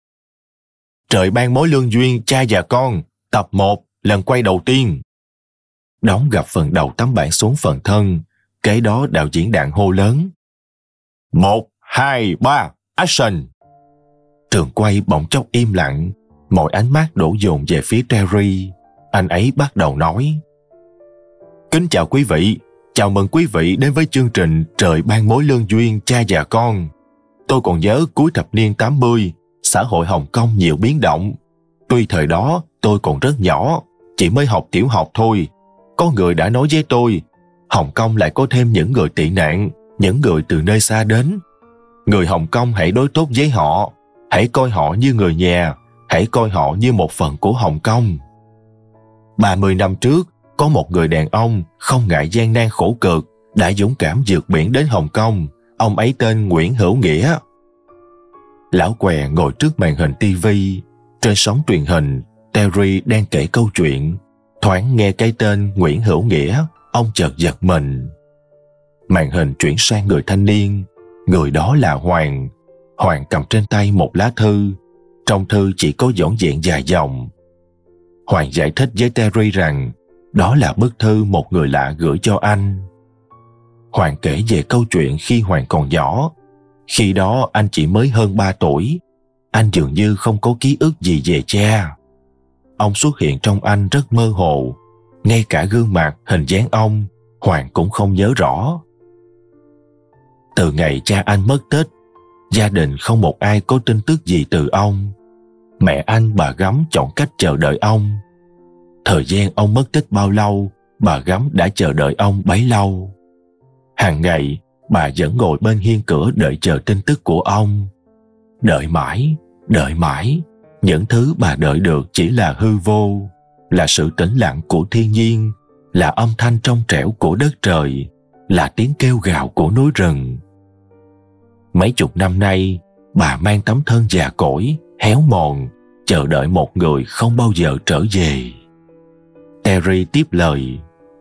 Trời ban mối lương duyên cha và con, tập một, lần quay đầu tiên. Đống gập phần đầu tấm bảng xuống phần thân, kế đó đạo diễn Đặng hô lớn. Một, hai, ba, action! Trường quay bỗng chốc im lặng, mọi ánh mắt đổ dồn về phía Terry. Anh ấy bắt đầu nói. Kính chào quý vị, chào mừng quý vị đến với chương trình Trời ban mối lương duyên cha và con. Tôi còn nhớ cuối thập niên tám mươi, xã hội Hồng Kông nhiều biến động. Tuy thời đó tôi còn rất nhỏ, chỉ mới học tiểu học thôi. Có người đã nói với tôi, Hồng Kông lại có thêm những người tị nạn, những người từ nơi xa đến. Người Hồng Kông hãy đối tốt với họ, hãy coi họ như người nhà, hãy coi họ như một phần của Hồng Kông. ba mươi năm trước, có một người đàn ông không ngại gian nan khổ cực, đã dũng cảm vượt biển đến Hồng Kông. Ông ấy tên Nguyễn Hữu Nghĩa. Lão què ngồi trước màn hình ti vi. Trên sóng truyền hình, Terry đang kể câu chuyện. Thoáng nghe cái tên Nguyễn Hữu Nghĩa, ông chợt giật mình. Màn hình chuyển sang người thanh niên. Người đó là Hoàng. Hoàng cầm trên tay một lá thư. Trong thư chỉ có dõn dẹn dài dòng. Hoàng giải thích với Terry rằng đó là bức thư một người lạ gửi cho anh. Hoàng kể về câu chuyện khi Hoàng còn nhỏ. Khi đó anh chỉ mới hơn ba tuổi. Anh dường như không có ký ức gì về cha. Ông xuất hiện trong anh rất mơ hồ. Ngay cả gương mặt, hình dáng ông, Hoàng cũng không nhớ rõ. Từ ngày cha anh mất tích, gia đình không một ai có tin tức gì từ ông. Mẹ anh, bà Gấm chọn cách chờ đợi ông. Thời gian ông mất tích bao lâu, bà Gấm đã chờ đợi ông bấy lâu. Hàng ngày, bà vẫn ngồi bên hiên cửa đợi chờ tin tức của ông. Đợi mãi, đợi mãi, những thứ bà đợi được chỉ là hư vô, là sự tĩnh lặng của thiên nhiên, là âm thanh trong trẻo của đất trời, là tiếng kêu gào của núi rừng. Mấy chục năm nay, bà mang tấm thân già cỗi, héo mòn, chờ đợi một người không bao giờ trở về. Terry tiếp lời.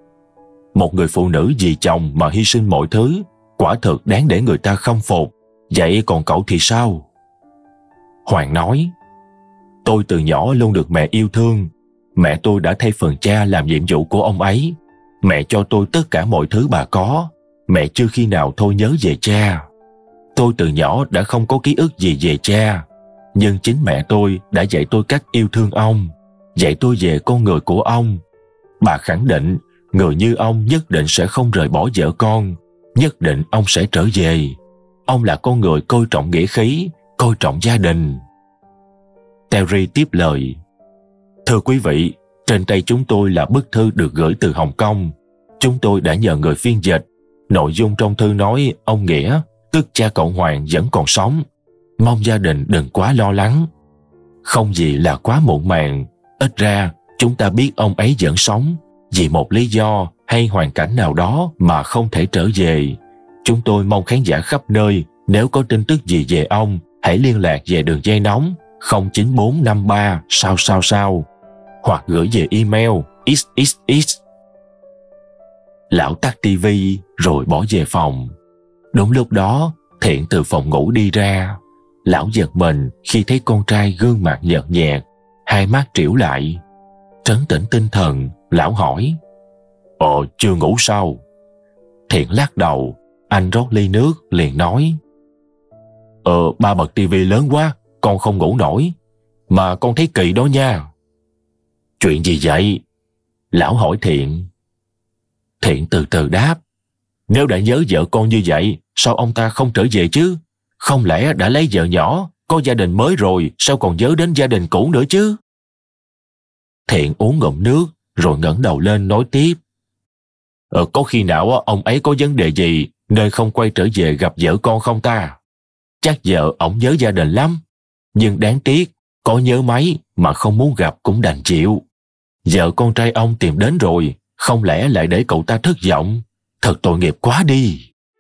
Một người phụ nữ vì chồng mà hy sinh mọi thứ, quả thực đáng để người ta khâm phục. Vậy còn cậu thì sao? Hoàng nói. Tôi từ nhỏ luôn được mẹ yêu thương. Mẹ tôi đã thay phần cha làm nhiệm vụ của ông ấy. Mẹ cho tôi tất cả mọi thứ bà có. Mẹ chưa khi nào thôi nhớ về cha. Tôi từ nhỏ đã không có ký ức gì về cha. Nhưng chính mẹ tôi đã dạy tôi cách yêu thương ông, dạy tôi về con người của ông. Bà khẳng định người như ông nhất định sẽ không rời bỏ vợ con, nhất định ông sẽ trở về. Ông là con người coi trọng nghĩa khí, coi trọng gia đình. Terry tiếp lời. Thưa quý vị, trên tay chúng tôi là bức thư được gửi từ Hồng Kông. Chúng tôi đã nhờ người phiên dịch. Nội dung trong thư nói ông Nghĩa, tức cha cậu Hoàng vẫn còn sống. Mong gia đình đừng quá lo lắng. Không gì là quá muộn màng. Ít ra chúng ta biết ông ấy vẫn sống. Vì một lý do hay hoàn cảnh nào đó mà không thể trở về. Chúng tôi mong khán giả khắp nơi, nếu có tin tức gì về ông, hãy liên lạc về đường dây nóng không chín bốn năm ba sao sao sao, hoặc gửi về email xxx. Lão tắt tivi rồi bỏ về phòng. Đúng lúc đó, Thiện từ phòng ngủ đi ra. Lão giật mình khi thấy con trai gương mặt nhợt nhạt, hai mắt trĩu lại. Trấn tĩnh tinh thần, lão hỏi: Ờ, chưa ngủ sao? Thiện lắc đầu. Anh rót ly nước liền nói: Ờ, ba bật tivi lớn quá, con không ngủ nổi. Mà con thấy kỳ đó nha. Chuyện gì vậy? Lão hỏi Thiện. Thiện từ từ đáp: Nếu đã nhớ vợ con như vậy, sao ông ta không trở về chứ? Không lẽ đã lấy vợ nhỏ, có gia đình mới rồi, sao còn nhớ đến gia đình cũ nữa chứ? Thiện uống ngụm nước, rồi ngẩng đầu lên nói tiếp: Ờ, có khi nào ông ấy có vấn đề gì nên không quay trở về gặp vợ con không ta? Chắc vợ ổng nhớ gia đình lắm. Nhưng đáng tiếc, có nhớ mấy mà không muốn gặp cũng đành chịu. Vợ con trai ông tìm đến rồi, không lẽ lại để cậu ta thất vọng? Thật tội nghiệp quá đi.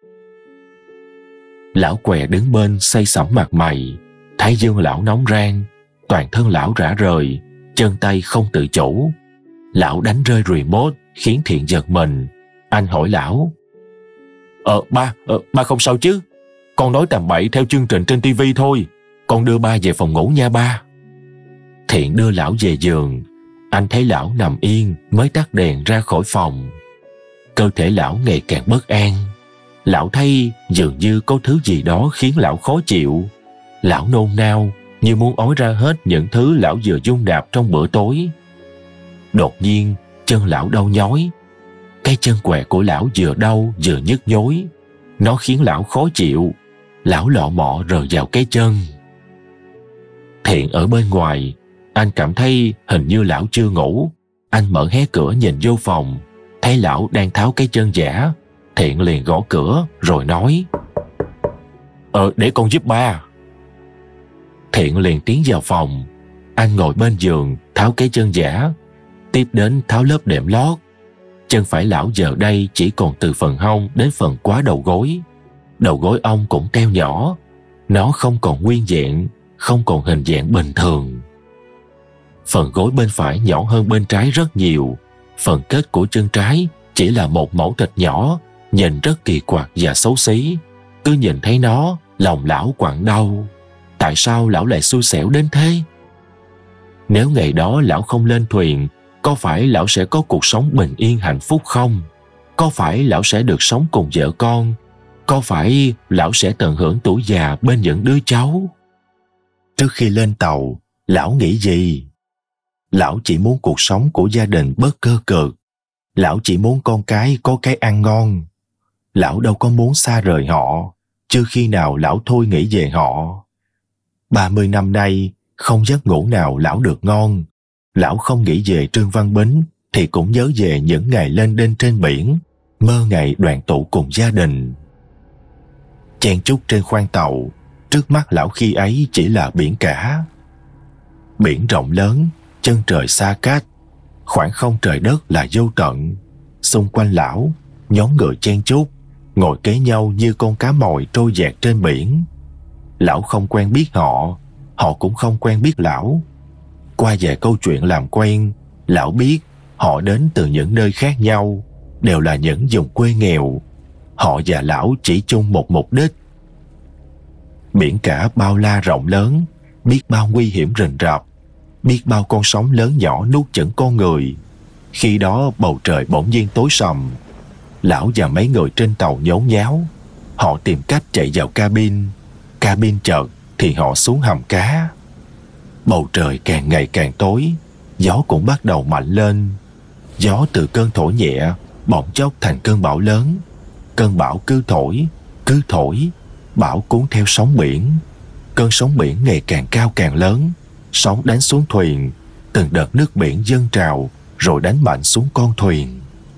Lão què đứng bên say sẩm mặt mày. Thái dương lão nóng rang, toàn thân lão rã rời, chân tay không tự chủ. Lão đánh rơi remote khiến Thiện giật mình. Anh hỏi lão: Ờ ba, ờ, ba không sao chứ? Con nói tầm bậy theo chương trình trên tivi thôi. Con đưa ba về phòng ngủ nha ba. Thiện đưa lão về giường. Anh thấy lão nằm yên mới tắt đèn ra khỏi phòng. Cơ thể lão ngày càng bất an. Lão thấy dường như có thứ gì đó khiến lão khó chịu. Lão nôn nao như muốn ói ra hết những thứ lão vừa dung nạp trong bữa tối. Đột nhiên chân lão đau nhói. Cái chân què của lão vừa đau vừa nhức nhối. Nó khiến lão khó chịu. Lão lọ mọ rờ vào cái chân. Thiện ở bên ngoài. Anh cảm thấy hình như lão chưa ngủ. Anh mở hé cửa nhìn vô phòng, thấy lão đang tháo cái chân giả. Thiện liền gõ cửa rồi nói: Ờ, để con giúp ba. Thiện liền tiến vào phòng. Anh ngồi bên giường tháo cái chân giả, tiếp đến tháo lớp đệm lót. Chân phải lão giờ đây chỉ còn từ phần hông đến phần quá đầu gối. Đầu gối ông cũng teo nhỏ. Nó không còn nguyên vẹn, không còn hình dạng bình thường. Phần gối bên phải nhỏ hơn bên trái rất nhiều. Phần kết của chân trái chỉ là một mẩu thịt nhỏ, nhìn rất kỳ quặc và xấu xí. Cứ nhìn thấy nó, lòng lão quặn đau. Tại sao lão lại xui xẻo đến thế? Nếu ngày đó lão không lên thuyền, có phải lão sẽ có cuộc sống bình yên hạnh phúc không? Có phải lão sẽ được sống cùng vợ con? Có phải lão sẽ tận hưởng tuổi già bên những đứa cháu? Trước khi lên tàu, lão nghĩ gì? Lão chỉ muốn cuộc sống của gia đình bớt cơ cực. Lão chỉ muốn con cái có cái ăn ngon. Lão đâu có muốn xa rời họ, chưa khi nào lão thôi nghĩ về họ. Ba mươi năm nay, không giấc ngủ nào lão được ngon. Lão không nghĩ về Trương Văn Bính, thì cũng nhớ về những ngày lên đên trên biển, mơ ngày đoàn tụ cùng gia đình. Chen chúc trên khoang tàu, trước mắt lão khi ấy chỉ là biển cả. Biển rộng lớn, chân trời xa cách, khoảng không trời đất là vô tận. Xung quanh lão, nhóm người chen chúc, ngồi kế nhau như con cá mòi trôi dạt trên biển. Lão không quen biết họ, họ cũng không quen biết lão. Qua vài câu chuyện làm quen, lão biết họ đến từ những nơi khác nhau, đều là những vùng quê nghèo. Họ và lão chỉ chung một mục đích. Biển cả bao la rộng lớn, biết bao nguy hiểm rình rập, biết bao con sóng lớn nhỏ nuốt chửng con người. Khi đó bầu trời bỗng nhiên tối sầm. Lão và mấy người trên tàu nhốn nháo. Họ tìm cách chạy vào cabin. Cabin chợt thì họ xuống hầm cá. Bầu trời càng ngày càng tối, gió cũng bắt đầu mạnh lên. Gió từ cơn thổi nhẹ bỗng chốc thành cơn bão lớn. Cơn bão cứ thổi, cứ thổi, bão cuốn theo sóng biển. Cơn sóng biển ngày càng cao càng lớn. Sóng đánh xuống thuyền, từng đợt nước biển dâng trào rồi đánh mạnh xuống con thuyền.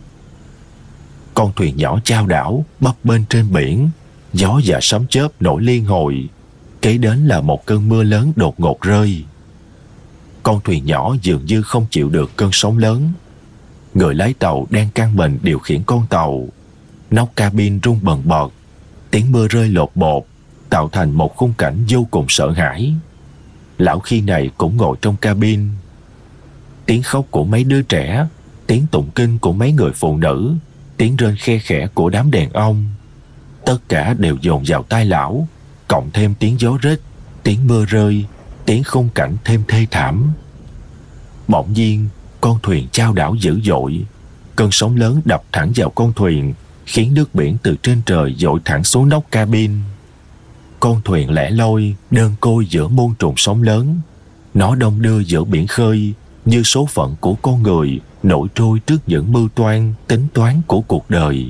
Con thuyền nhỏ chao đảo bấp bênh trên biển. Gió và sấm chớp nổi liên hồi. Kế đến là một cơn mưa lớn đột ngột rơi. Con thuyền nhỏ dường như không chịu được cơn sóng lớn. Người lái tàu đang căng mình điều khiển con tàu. Nóc cabin rung bần bật. Tiếng mưa rơi lột bột tạo thành một khung cảnh vô cùng sợ hãi. Lão khi này cũng ngồi trong cabin. Tiếng khóc của mấy đứa trẻ, tiếng tụng kinh của mấy người phụ nữ, tiếng rên khe khẽ của đám đàn ông. Tất cả đều dồn vào tai lão, cộng thêm tiếng gió rít, tiếng mưa rơi, tiếng khung cảnh thêm thê thảm. Bỗng nhiên, con thuyền chao đảo dữ dội. Cơn sóng lớn đập thẳng vào con thuyền, khiến nước biển từ trên trời dội thẳng xuống nóc cabin. Con thuyền lẻ loi, đơn côi giữa muôn trùng sóng lớn. Nó đong đưa giữa biển khơi, như số phận của con người nổi trôi trước những mưu toan, tính toán của cuộc đời.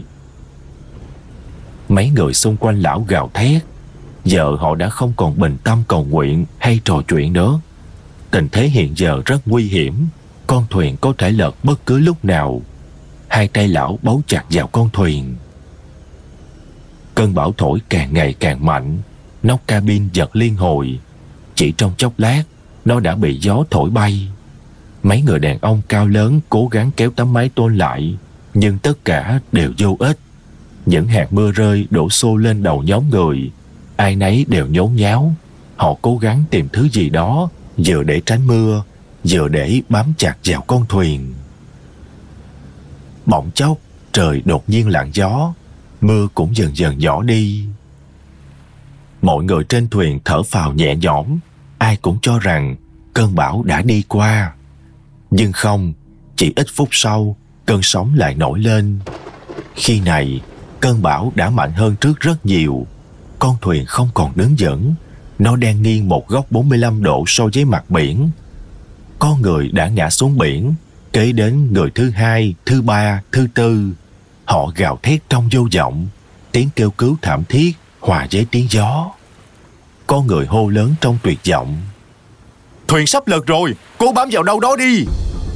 Mấy người xung quanh lão gào thét. Giờ họ đã không còn bình tâm cầu nguyện hay trò chuyện nữa. Tình thế hiện giờ rất nguy hiểm. Con thuyền có thể lật bất cứ lúc nào. Hai tay lão bấu chặt vào con thuyền. Cơn bão thổi càng ngày càng mạnh. Nóc cabin giật liên hồi. Chỉ trong chốc lát, nó đã bị gió thổi bay. Mấy người đàn ông cao lớn cố gắng kéo tấm mái tôn lại, nhưng tất cả đều vô ích. Những hạt mưa rơi đổ xô lên đầu nhóm người. Ai nấy đều nhốn nháo. Họ cố gắng tìm thứ gì đó, vừa để tránh mưa, vừa để bám chặt vào con thuyền. Bỗng chốc, trời đột nhiên lặng gió. Mưa cũng dần dần nhỏ đi. Mọi người trên thuyền thở phào nhẹ nhõm. Ai cũng cho rằng cơn bão đã đi qua. Nhưng không, chỉ ít phút sau, cơn sóng lại nổi lên. Khi này, cơn bão đã mạnh hơn trước rất nhiều. Con thuyền không còn đứng vững. Nó đang nghiêng một góc bốn mươi lăm độ so với mặt biển. Có người đã ngã xuống biển. Kế đến người thứ hai, thứ ba, thứ tư. Họ gào thét trong vô vọng. Tiếng kêu cứu thảm thiết hòa với tiếng gió. Có người hô lớn trong tuyệt vọng. Thuyền sắp lật rồi, cố bám vào đâu đó đi.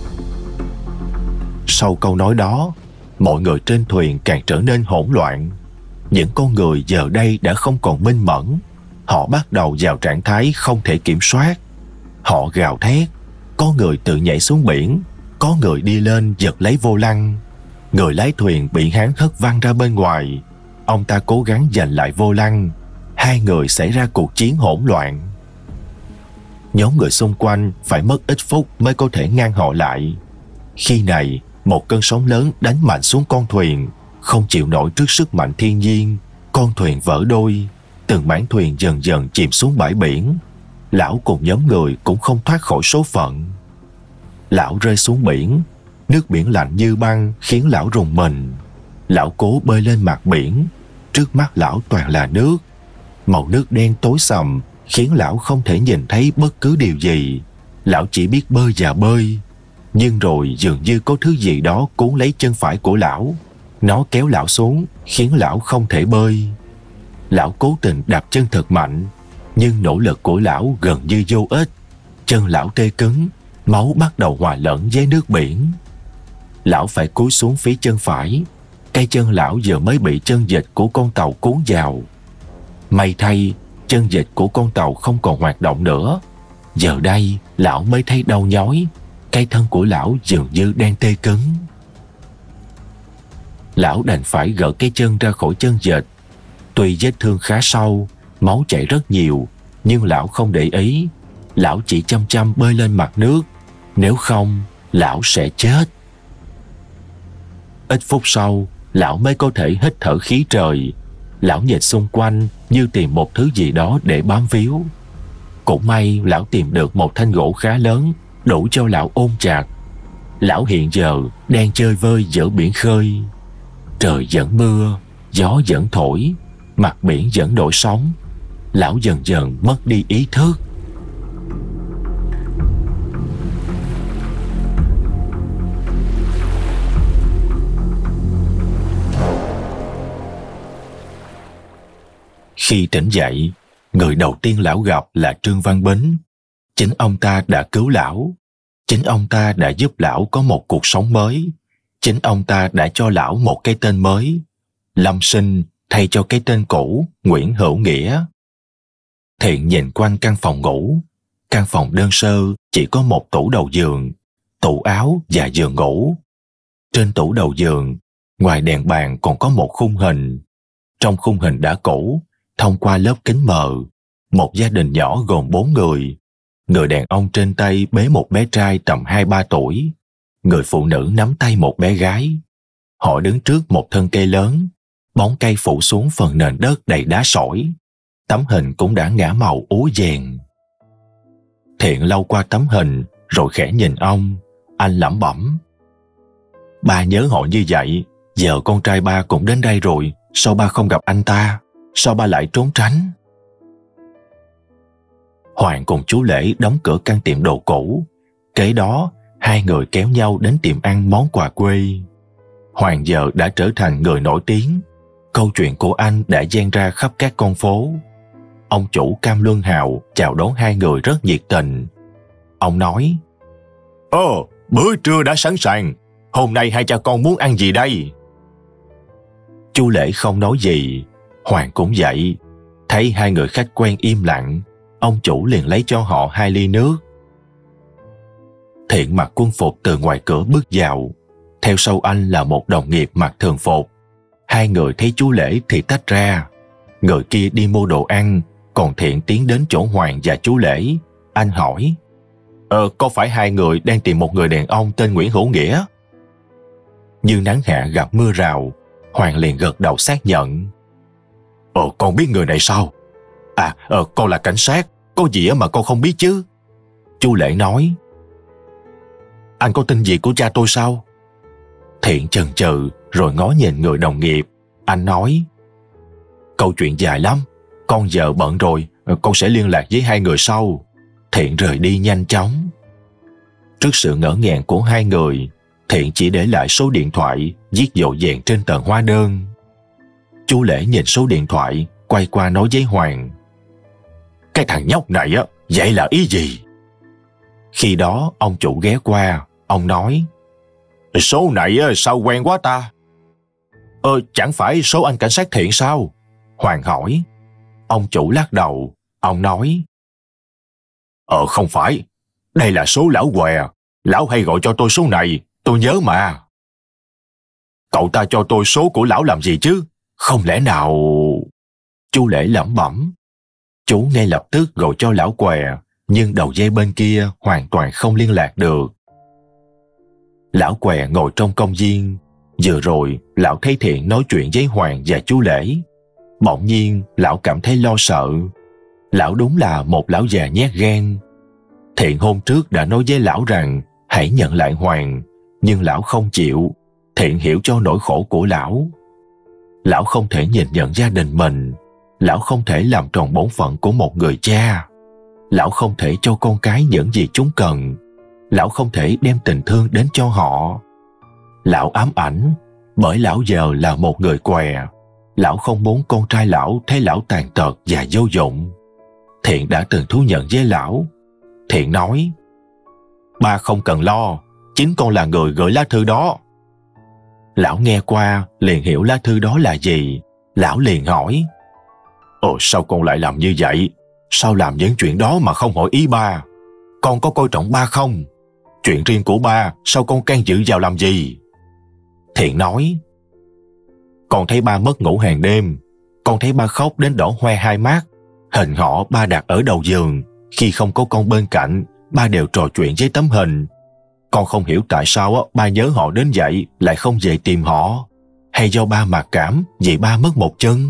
Sau câu nói đó, mọi người trên thuyền càng trở nên hỗn loạn. Những con người giờ đây đã không còn minh mẫn. Họ bắt đầu vào trạng thái không thể kiểm soát. Họ gào thét. Có người tự nhảy xuống biển. Có người đi lên giật lấy vô lăng. Người lái thuyền bị hắn hất văng ra bên ngoài. Ông ta cố gắng giành lại vô lăng. Hai người xảy ra cuộc chiến hỗn loạn. Nhóm người xung quanh phải mất ít phút mới có thể ngăn họ lại. Khi này, một cơn sóng lớn đánh mạnh xuống con thuyền. Không chịu nổi trước sức mạnh thiên nhiên, con thuyền vỡ đôi. Từng mảng thuyền dần dần chìm xuống bãi biển. Lão cùng nhóm người cũng không thoát khỏi số phận. Lão rơi xuống biển. Nước biển lạnh như băng khiến lão rùng mình. Lão cố bơi lên mặt biển. Trước mắt lão toàn là nước. Màu nước đen tối sầm khiến lão không thể nhìn thấy bất cứ điều gì. Lão chỉ biết bơi và bơi. Nhưng rồi dường như có thứ gì đó cuốn lấy chân phải của lão. Nó kéo lão xuống khiến lão không thể bơi. Lão cố tình đạp chân thật mạnh, nhưng nỗ lực của lão gần như vô ích. Chân lão tê cứng, máu bắt đầu hòa lẫn với nước biển. Lão phải cúi xuống phía chân phải. Cái chân lão giờ mới bị chân vịt của con tàu cuốn vào. May thay, chân vịt của con tàu không còn hoạt động nữa. Giờ đây, lão mới thấy đau nhói. Cái thân của lão dường như đang tê cứng. Lão đành phải gỡ cái chân ra khỏi chân vịt. Tuy vết thương khá sâu, máu chảy rất nhiều, nhưng lão không để ý. Lão chỉ chăm chăm bơi lên mặt nước. Nếu không, lão sẽ chết. Ít phút sau, lão mới có thể hít thở khí trời. Lão nhìn xung quanh như tìm một thứ gì đó để bám víu. Cũng may lão tìm được một thanh gỗ khá lớn, đủ cho lão ôm chặt. Lão hiện giờ đang chơi vơi giữa biển khơi. Trời vẫn mưa, gió vẫn thổi, mặt biển vẫn nổi sóng. Lão dần dần mất đi ý thức. Khi tỉnh dậy, người đầu tiên lão gặp là Trương Văn Bính. Chính ông ta đã cứu lão. Chính ông ta đã giúp lão có một cuộc sống mới. Chính ông ta đã cho lão một cái tên mới, Lâm Sinh, thay cho cái tên cũ Nguyễn Hữu Nghĩa. Thiện nhìn quanh căn phòng ngủ. Căn phòng đơn sơ chỉ có một tủ đầu giường, tủ áo và giường ngủ. Trên tủ đầu giường, ngoài đèn bàn còn có một khung hình. Trong khung hình đã cũ, thông qua lớp kính mờ, một gia đình nhỏ gồm bốn người. Người đàn ông trên tay bế một bé trai tầm hai ba tuổi. Người phụ nữ nắm tay một bé gái. Họ đứng trước một thân cây lớn. Bóng cây phủ xuống phần nền đất đầy đá sỏi. Tấm hình cũng đã ngả màu úa vàng. Thiện lau qua tấm hình rồi khẽ nhìn ông. Anh lẩm bẩm: ba nhớ họ như vậy. Giờ con trai ba cũng đến đây rồi, sao ba không gặp anh ta? Sao ba lại trốn tránh? Hoàng cùng chú Lễ đóng cửa căn tiệm đồ cũ. Kế đó, hai người kéo nhau đến tiệm ăn món quà quê. Hoàng giờ đã trở thành người nổi tiếng. Câu chuyện của anh đã vang ra khắp các con phố. Ông chủ Cam Luân Hào chào đón hai người rất nhiệt tình. Ông nói: Ồ, bữa trưa đã sẵn sàng. Hôm nay hai cha con muốn ăn gì đây? Chú Lễ không nói gì. Hoàng cũng vậy. Thấy hai người khách quen im lặng, ông chủ liền lấy cho họ hai ly nước. Thiện mặc quân phục từ ngoài cửa bước vào. Theo sau anh là một đồng nghiệp mặc thường phục. Hai người thấy chú Lễ thì tách ra. Người kia đi mua đồ ăn, còn Thiện tiến đến chỗ Hoàng và chú Lễ. Anh hỏi: Ờ, có phải hai người đang tìm một người đàn ông tên Nguyễn Hữu Nghĩa? Như nắng hạ gặp mưa rào, Hoàng liền gật đầu xác nhận. Ờ, con biết người này sao? À, ờ, con là cảnh sát, có gì mà con không biết chứ? Chú Lễ nói. Anh có tin gì của cha tôi sao? Thiện chần chừ rồi ngó nhìn người đồng nghiệp. Anh nói: Câu chuyện dài lắm, con giờ bận rồi, con sẽ liên lạc với hai người sau. Thiện rời đi nhanh chóng. Trước sự ngỡ ngàng của hai người, Thiện chỉ để lại số điện thoại viết dội vàng trên tờ hóa đơn. Chú Lễ nhìn số điện thoại, quay qua nói với Hoàng: Cái thằng nhóc này á, vậy là ý gì? Khi đó ông chủ ghé qua, ông nói: Số này á, sao quen quá ta? Ờ, chẳng phải số anh cảnh sát Thiện sao? Hoàng hỏi. Ông chủ lắc đầu, ông nói: Ờ, không phải. Đây là số lão Què. Lão hay gọi cho tôi số này, tôi nhớ mà. Cậu ta cho tôi số của lão làm gì chứ? Không lẽ nào... Chú Lễ lẩm bẩm. Chú ngay lập tức gọi cho lão Què, nhưng đầu dây bên kia hoàn toàn không liên lạc được. Lão Què ngồi trong công viên. Vừa rồi, lão thấy Thiện nói chuyện với Hoàng và chú Lễ. Bỗng nhiên, lão cảm thấy lo sợ. Lão đúng là một lão già nhát gan. Thiện hôm trước đã nói với lão rằng hãy nhận lại Hoàng, nhưng lão không chịu. Thiện hiểu cho nỗi khổ của lão. Lão không thể nhìn nhận gia đình mình. Lão không thể làm tròn bổn phận của một người cha. Lão không thể cho con cái những gì chúng cần. Lão không thể đem tình thương đến cho họ. Lão ám ảnh, bởi lão giờ là một người què. Lão không muốn con trai lão thấy lão tàn tật và vô dụng. Thiện đã từng thú nhận với lão. Thiện nói: Ba không cần lo, chính con là người gửi lá thư đó. Lão nghe qua liền hiểu lá thư đó là gì. Lão liền hỏi: Ồ, sao con lại làm như vậy? Sao làm những chuyện đó mà không hỏi ý ba? Con có coi trọng ba không? Chuyện riêng của ba, sao con can dự vào làm gì? Thiện nói: Con thấy ba mất ngủ hàng đêm. Con thấy ba khóc đến đỏ hoe hai mắt. Hình họ ba đặt ở đầu giường. Khi không có con bên cạnh, ba đều trò chuyện với tấm hình. Con không hiểu tại sao ba nhớ họ đến vậy lại không về tìm họ. Hay do ba mặc cảm vì ba mất một chân?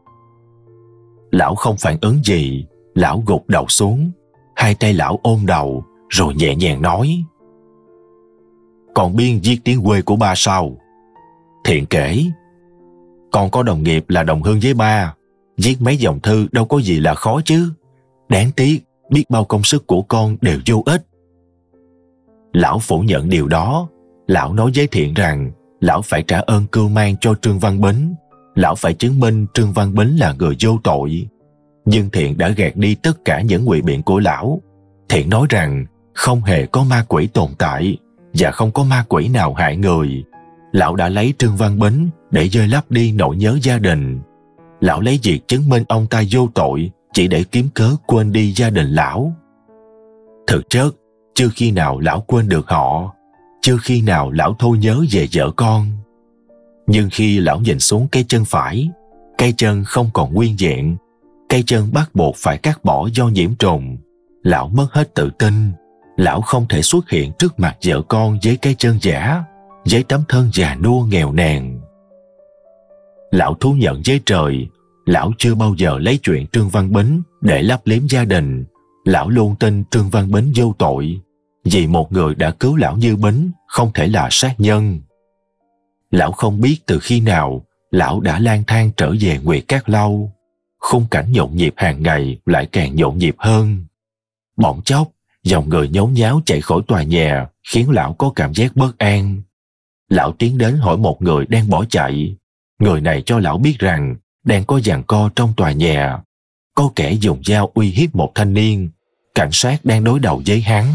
Lão không phản ứng gì. Lão gục đầu xuống. Hai tay lão ôm đầu rồi nhẹ nhàng nói: Con biết viết tiếng quê của ba sao? Thiện kể: Con có đồng nghiệp là đồng hương với ba. Viết mấy dòng thư đâu có gì là khó chứ. Đáng tiếc, biết bao công sức của con đều vô ích. Lão phủ nhận điều đó. Lão nói với Thiện rằng lão phải trả ơn cưu mang cho Trương Văn Bính. Lão phải chứng minh Trương Văn Bính là người vô tội. Nhưng Thiện đã gạt đi tất cả những ngụy biện của lão. Thiện nói rằng không hề có ma quỷ tồn tại và không có ma quỷ nào hại người. Lão đã lấy Trương Văn Bính để vơi lấp đi nỗi nhớ gia đình. Lão lấy việc chứng minh ông ta vô tội chỉ để kiếm cớ quên đi gia đình lão. Thực chất, chưa khi nào lão quên được họ. Chưa khi nào lão thôi nhớ về vợ con. Nhưng khi lão nhìn xuống cái chân phải, cái chân không còn nguyên vẹn, cái chân bắt buộc phải cắt bỏ do nhiễm trùng, lão mất hết tự tin. Lão không thể xuất hiện trước mặt vợ con với cái chân giả, với tấm thân già nua nghèo nàn. Lão thú nhận với trời, lão chưa bao giờ lấy chuyện Trương Văn Bính để lấp liếm gia đình. Lão luôn tin Trương Văn Bính vô tội, vì một người đã cứu lão như Bính không thể là sát nhân. Lão không biết từ khi nào lão đã lang thang trở về Nguyệt Cát Lâu. Khung cảnh nhộn nhịp hàng ngày lại càng nhộn nhịp hơn. Bỗng chốc, dòng người nhốn nháo chạy khỏi tòa nhà khiến lão có cảm giác bất an. Lão tiến đến hỏi một người đang bỏ chạy. Người này cho lão biết rằng đang có giằng co trong tòa nhà. Có kẻ dùng dao uy hiếp một thanh niên. Cảnh sát đang đối đầu với hắn.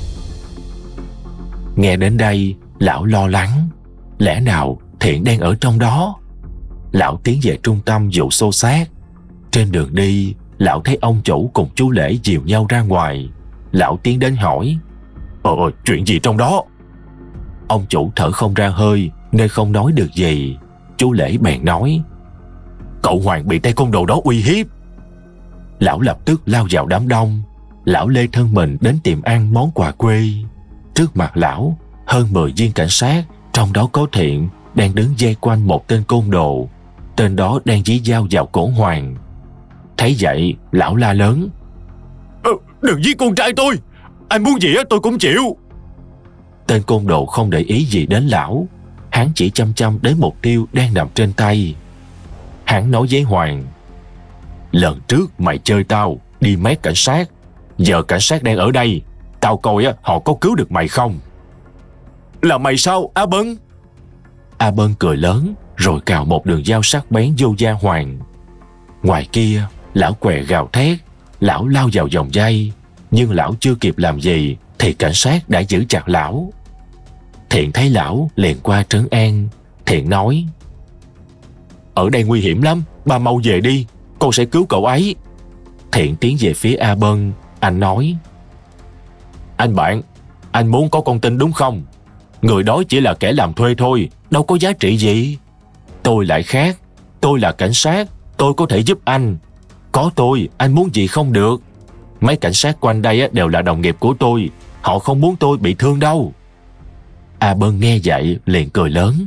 Nghe đến đây, lão lo lắng. Lẽ nào Thiện đang ở trong đó? Lão tiến về trung tâm vụ xô xát. Trên đường đi, lão thấy ông chủ cùng chú Lễ dìu nhau ra ngoài. Lão tiến đến hỏi: Ờ, chuyện gì trong đó? Ông chủ thở không ra hơi nên không nói được gì. Chú Lễ bèn nói: Cậu Hoàng bị tay côn đồ đó uy hiếp. Lão lập tức lao vào đám đông. Lão lê thân mình đến tiệm ăn món quà quê. Trước mặt lão, hơn mười viên cảnh sát, trong đó có Thiện, đang đứng vây quanh một tên côn đồ. Tên đó đang dí dao vào cổ Hoàng. Thấy vậy, lão la lớn: ờ, Đừng giết con trai tôi! Anh muốn gì tôi cũng chịu! Tên côn đồ không để ý gì đến lão. Hắn chỉ chăm chăm đến mục tiêu đang nằm trên tay. Hắn nói với Hoàng: Lần trước mày chơi tao, đi mét cảnh sát. Giờ cảnh sát đang ở đây. Tao coi họ có cứu được mày không. Là mày sao, A Bân? A Bân cười lớn, rồi cào một đường dao sắc bén vô da Hoàng. Ngoài kia, lão què gào thét. Lão lao vào vòng dây. Nhưng lão chưa kịp làm gì thì cảnh sát đã giữ chặt lão. Thiện thấy lão liền qua trấn an. Thiện nói: Ở đây nguy hiểm lắm, ba mau về đi, con sẽ cứu cậu ấy. Thiện tiến về phía A Bân. Anh nói: Anh bạn, anh muốn có con tin đúng không? Người đó chỉ là kẻ làm thuê thôi, đâu có giá trị gì. Tôi lại khác, tôi là cảnh sát, tôi có thể giúp anh. Có tôi, anh muốn gì không được. Mấy cảnh sát quanh đây đều là đồng nghiệp của tôi, họ không muốn tôi bị thương đâu. A Bân nghe vậy liền cười lớn.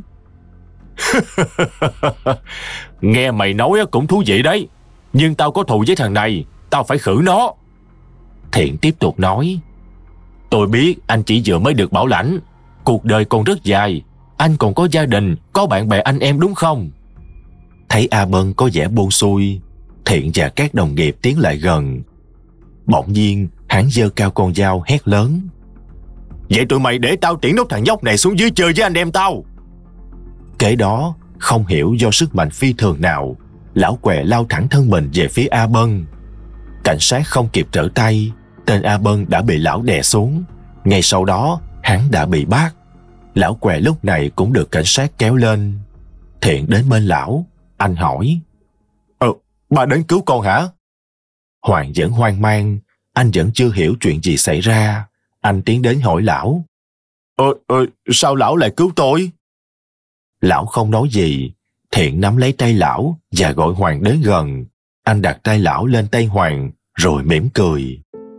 Nghe mày nói cũng thú vị đấy, nhưng tao có thù với thằng này, tao phải khử nó. Thiện tiếp tục nói: Tôi biết anh chỉ vừa mới được bảo lãnh, cuộc đời còn rất dài, anh còn có gia đình, có bạn bè anh em đúng không? Thấy A Bân có vẻ buông xuôi, Thiện và các đồng nghiệp tiến lại gần. Bỗng nhiên hắn giơ cao con dao hét lớn: Vậy tụi mày để tao tiễn nốt thằng nhóc này xuống dưới chơi với anh em tao. Kế đó, không hiểu do sức mạnh phi thường nào, lão què lao thẳng thân mình về phía A Bân. Cảnh sát không kịp trở tay, tên A Bân đã bị lão đè xuống. Ngay sau đó, hắn đã bị bắt. Lão què lúc này cũng được cảnh sát kéo lên. Thiện đến bên lão, anh hỏi: Ờ, bà đến cứu con hả? Hoàng vẫn hoang mang, anh vẫn chưa hiểu chuyện gì xảy ra. Anh tiến đến hỏi lão: Ờ, ờ, sao lão lại cứu tôi? Lão không nói gì. Thiện nắm lấy tay lão và gọi Hoàng đến gần. Anh đặt tay lão lên tay Hoàng, rồi mỉm cười.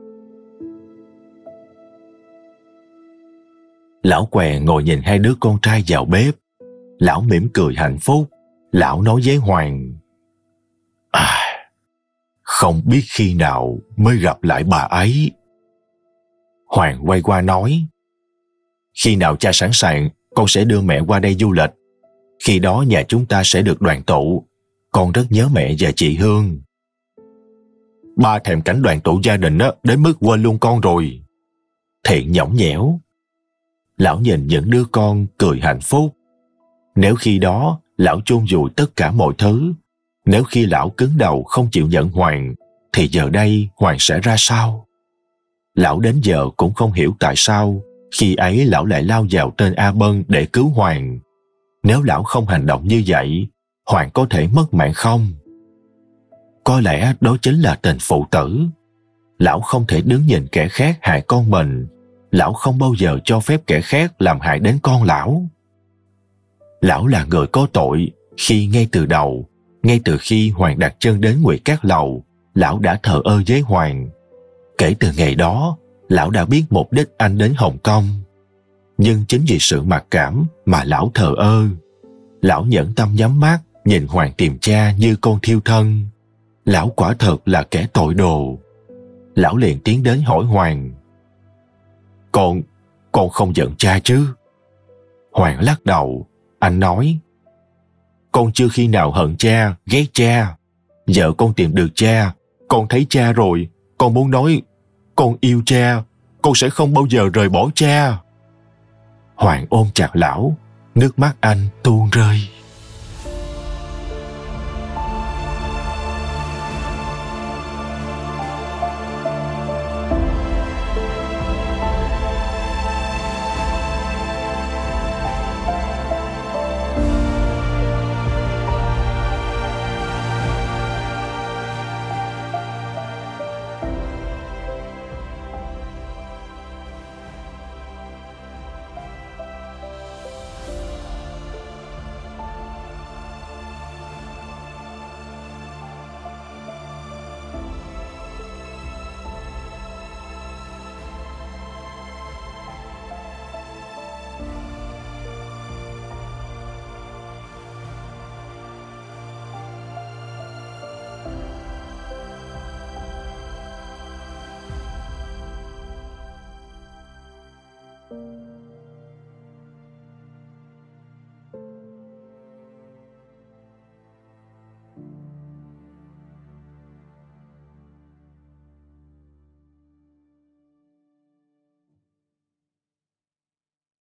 Lão què ngồi nhìn hai đứa con trai vào bếp. Lão mỉm cười hạnh phúc. Lão nói với Hoàng: À, không biết khi nào mới gặp lại bà ấy. Hoàng quay qua nói: Khi nào cha sẵn sàng, con sẽ đưa mẹ qua đây du lịch. Khi đó nhà chúng ta sẽ được đoàn tụ. Con rất nhớ mẹ và chị Hương. Ba thèm cảnh đoàn tụ gia đình á, đến mức quên luôn con rồi. Thiện nhõng nhẽo. Lão nhìn những đứa con cười hạnh phúc. Nếu khi đó lão chôn vùi tất cả mọi thứ, nếu khi lão cứng đầu không chịu nhận Hoàng, thì giờ đây Hoàng sẽ ra sao? Lão đến giờ cũng không hiểu tại sao khi ấy lão lại lao vào tên A Bân để cứu Hoàng. Nếu lão không hành động như vậy, Hoàng có thể mất mạng không? Có lẽ đó chính là tình phụ tử. Lão không thể đứng nhìn kẻ khác hại con mình. Lão không bao giờ cho phép kẻ khác làm hại đến con lão. Lão là người có tội khi ngay từ đầu, ngay từ khi Hoàng đặt chân đến Nguyệt Cát Lầu, lão đã thờ ơ với Hoàng. Kể từ ngày đó, lão đã biết mục đích anh đến Hồng Kông. Nhưng chính vì sự mặc cảm mà lão thờ ơ. Lão nhẫn tâm nhắm mắt nhìn Hoàng tìm cha như con thiêu thân. Lão quả thật là kẻ tội đồ. Lão liền tiến đến hỏi Hoàng: Con, con không giận cha chứ? Hoàng lắc đầu, anh nói: Con chưa khi nào hận cha, ghét cha. Giờ con tìm được cha, con thấy cha rồi, con muốn nói con yêu cha, con sẽ không bao giờ rời bỏ cha. Hoàng ôm chặt lão, nước mắt anh tuôn rơi.